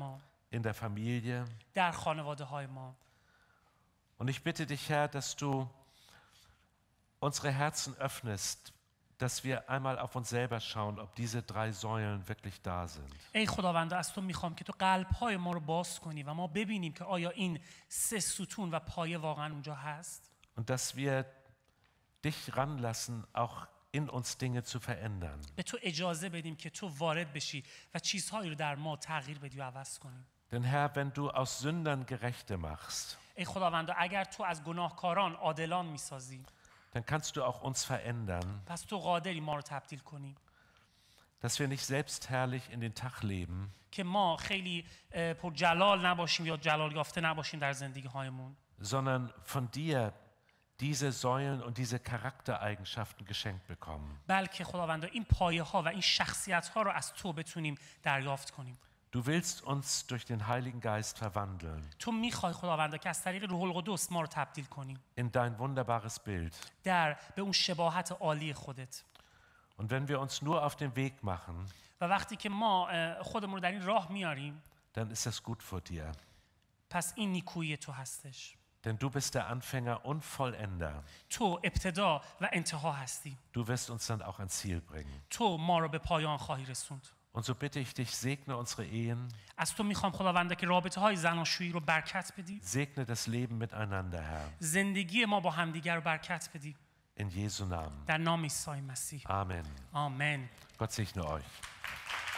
in der Familie. در خانواده های ما. Und ich bitte dich, Herr, dass du unsere Herzen öffnest, dass wir einmal auf uns selber schauen, ob diese drei Säulen wirklich da sind. ای خداوند از تو میخوام که تو قلب های ما رو باز کنی و ما ببینیم که آیا این سه ستون و پایه واقعا اونجا هست. Und dass wir dich ranlassen, auch in uns Dinge zu verändern. به تو اجازه بدیم که تو وارد بشی و چیزهایی رو در ما تغییر بدی و عوض کنی. Denn Herr, wenn du aus Sündern Gerechte machst, ای خداوند اگر تو از گناهکاران عادلان میسازی، dann kannst du auch uns verändern, پس تو قادری ما رو تبدیل کنی dass wir nicht selbstherrlich in den Tag leben, که ما خیلی اه، پر جلال نباشیم یا جلال یافته نباشیم در زندگی هایمون، sondern von dir diese Säulen und diese Charaktereigenschaften geschenkt bekommen. بلکه خداوند این پایه ها و این شخصیت ها رو از تو بتونیم دریافت کنیم. Du willst uns durch den Heiligen Geist verwandeln تو میخوای خداوند که از طریق روح القدس ما رو تبدیل کنی in dein wunderbares Bild. در به اون شباهت عالی خودت. Und wenn wir uns nur auf den Weg machen, و وقتی که ما اه، خودمون رو در این راه میاریم، dann ist das gut vor dir. پس این نیکویی تو هستش. Denn du bist der Anfänger und Vollender. تو ابتدا و انتها هستی. Du wirst uns dann auch ans Ziel bringen. تو ما رو به پایان خواهی رسوند. Und so bitte ich dich, segne unsere Ehen, از تو میخوام خداونده که رابطه های زناشویی رو برکت بدی. segne das Leben miteinander, Herr. زندگی ما با همدیگر رو برکت بدی. In Jesu Namen. در نام عیسی مسیح. Amen. آمین. Gott segne euch.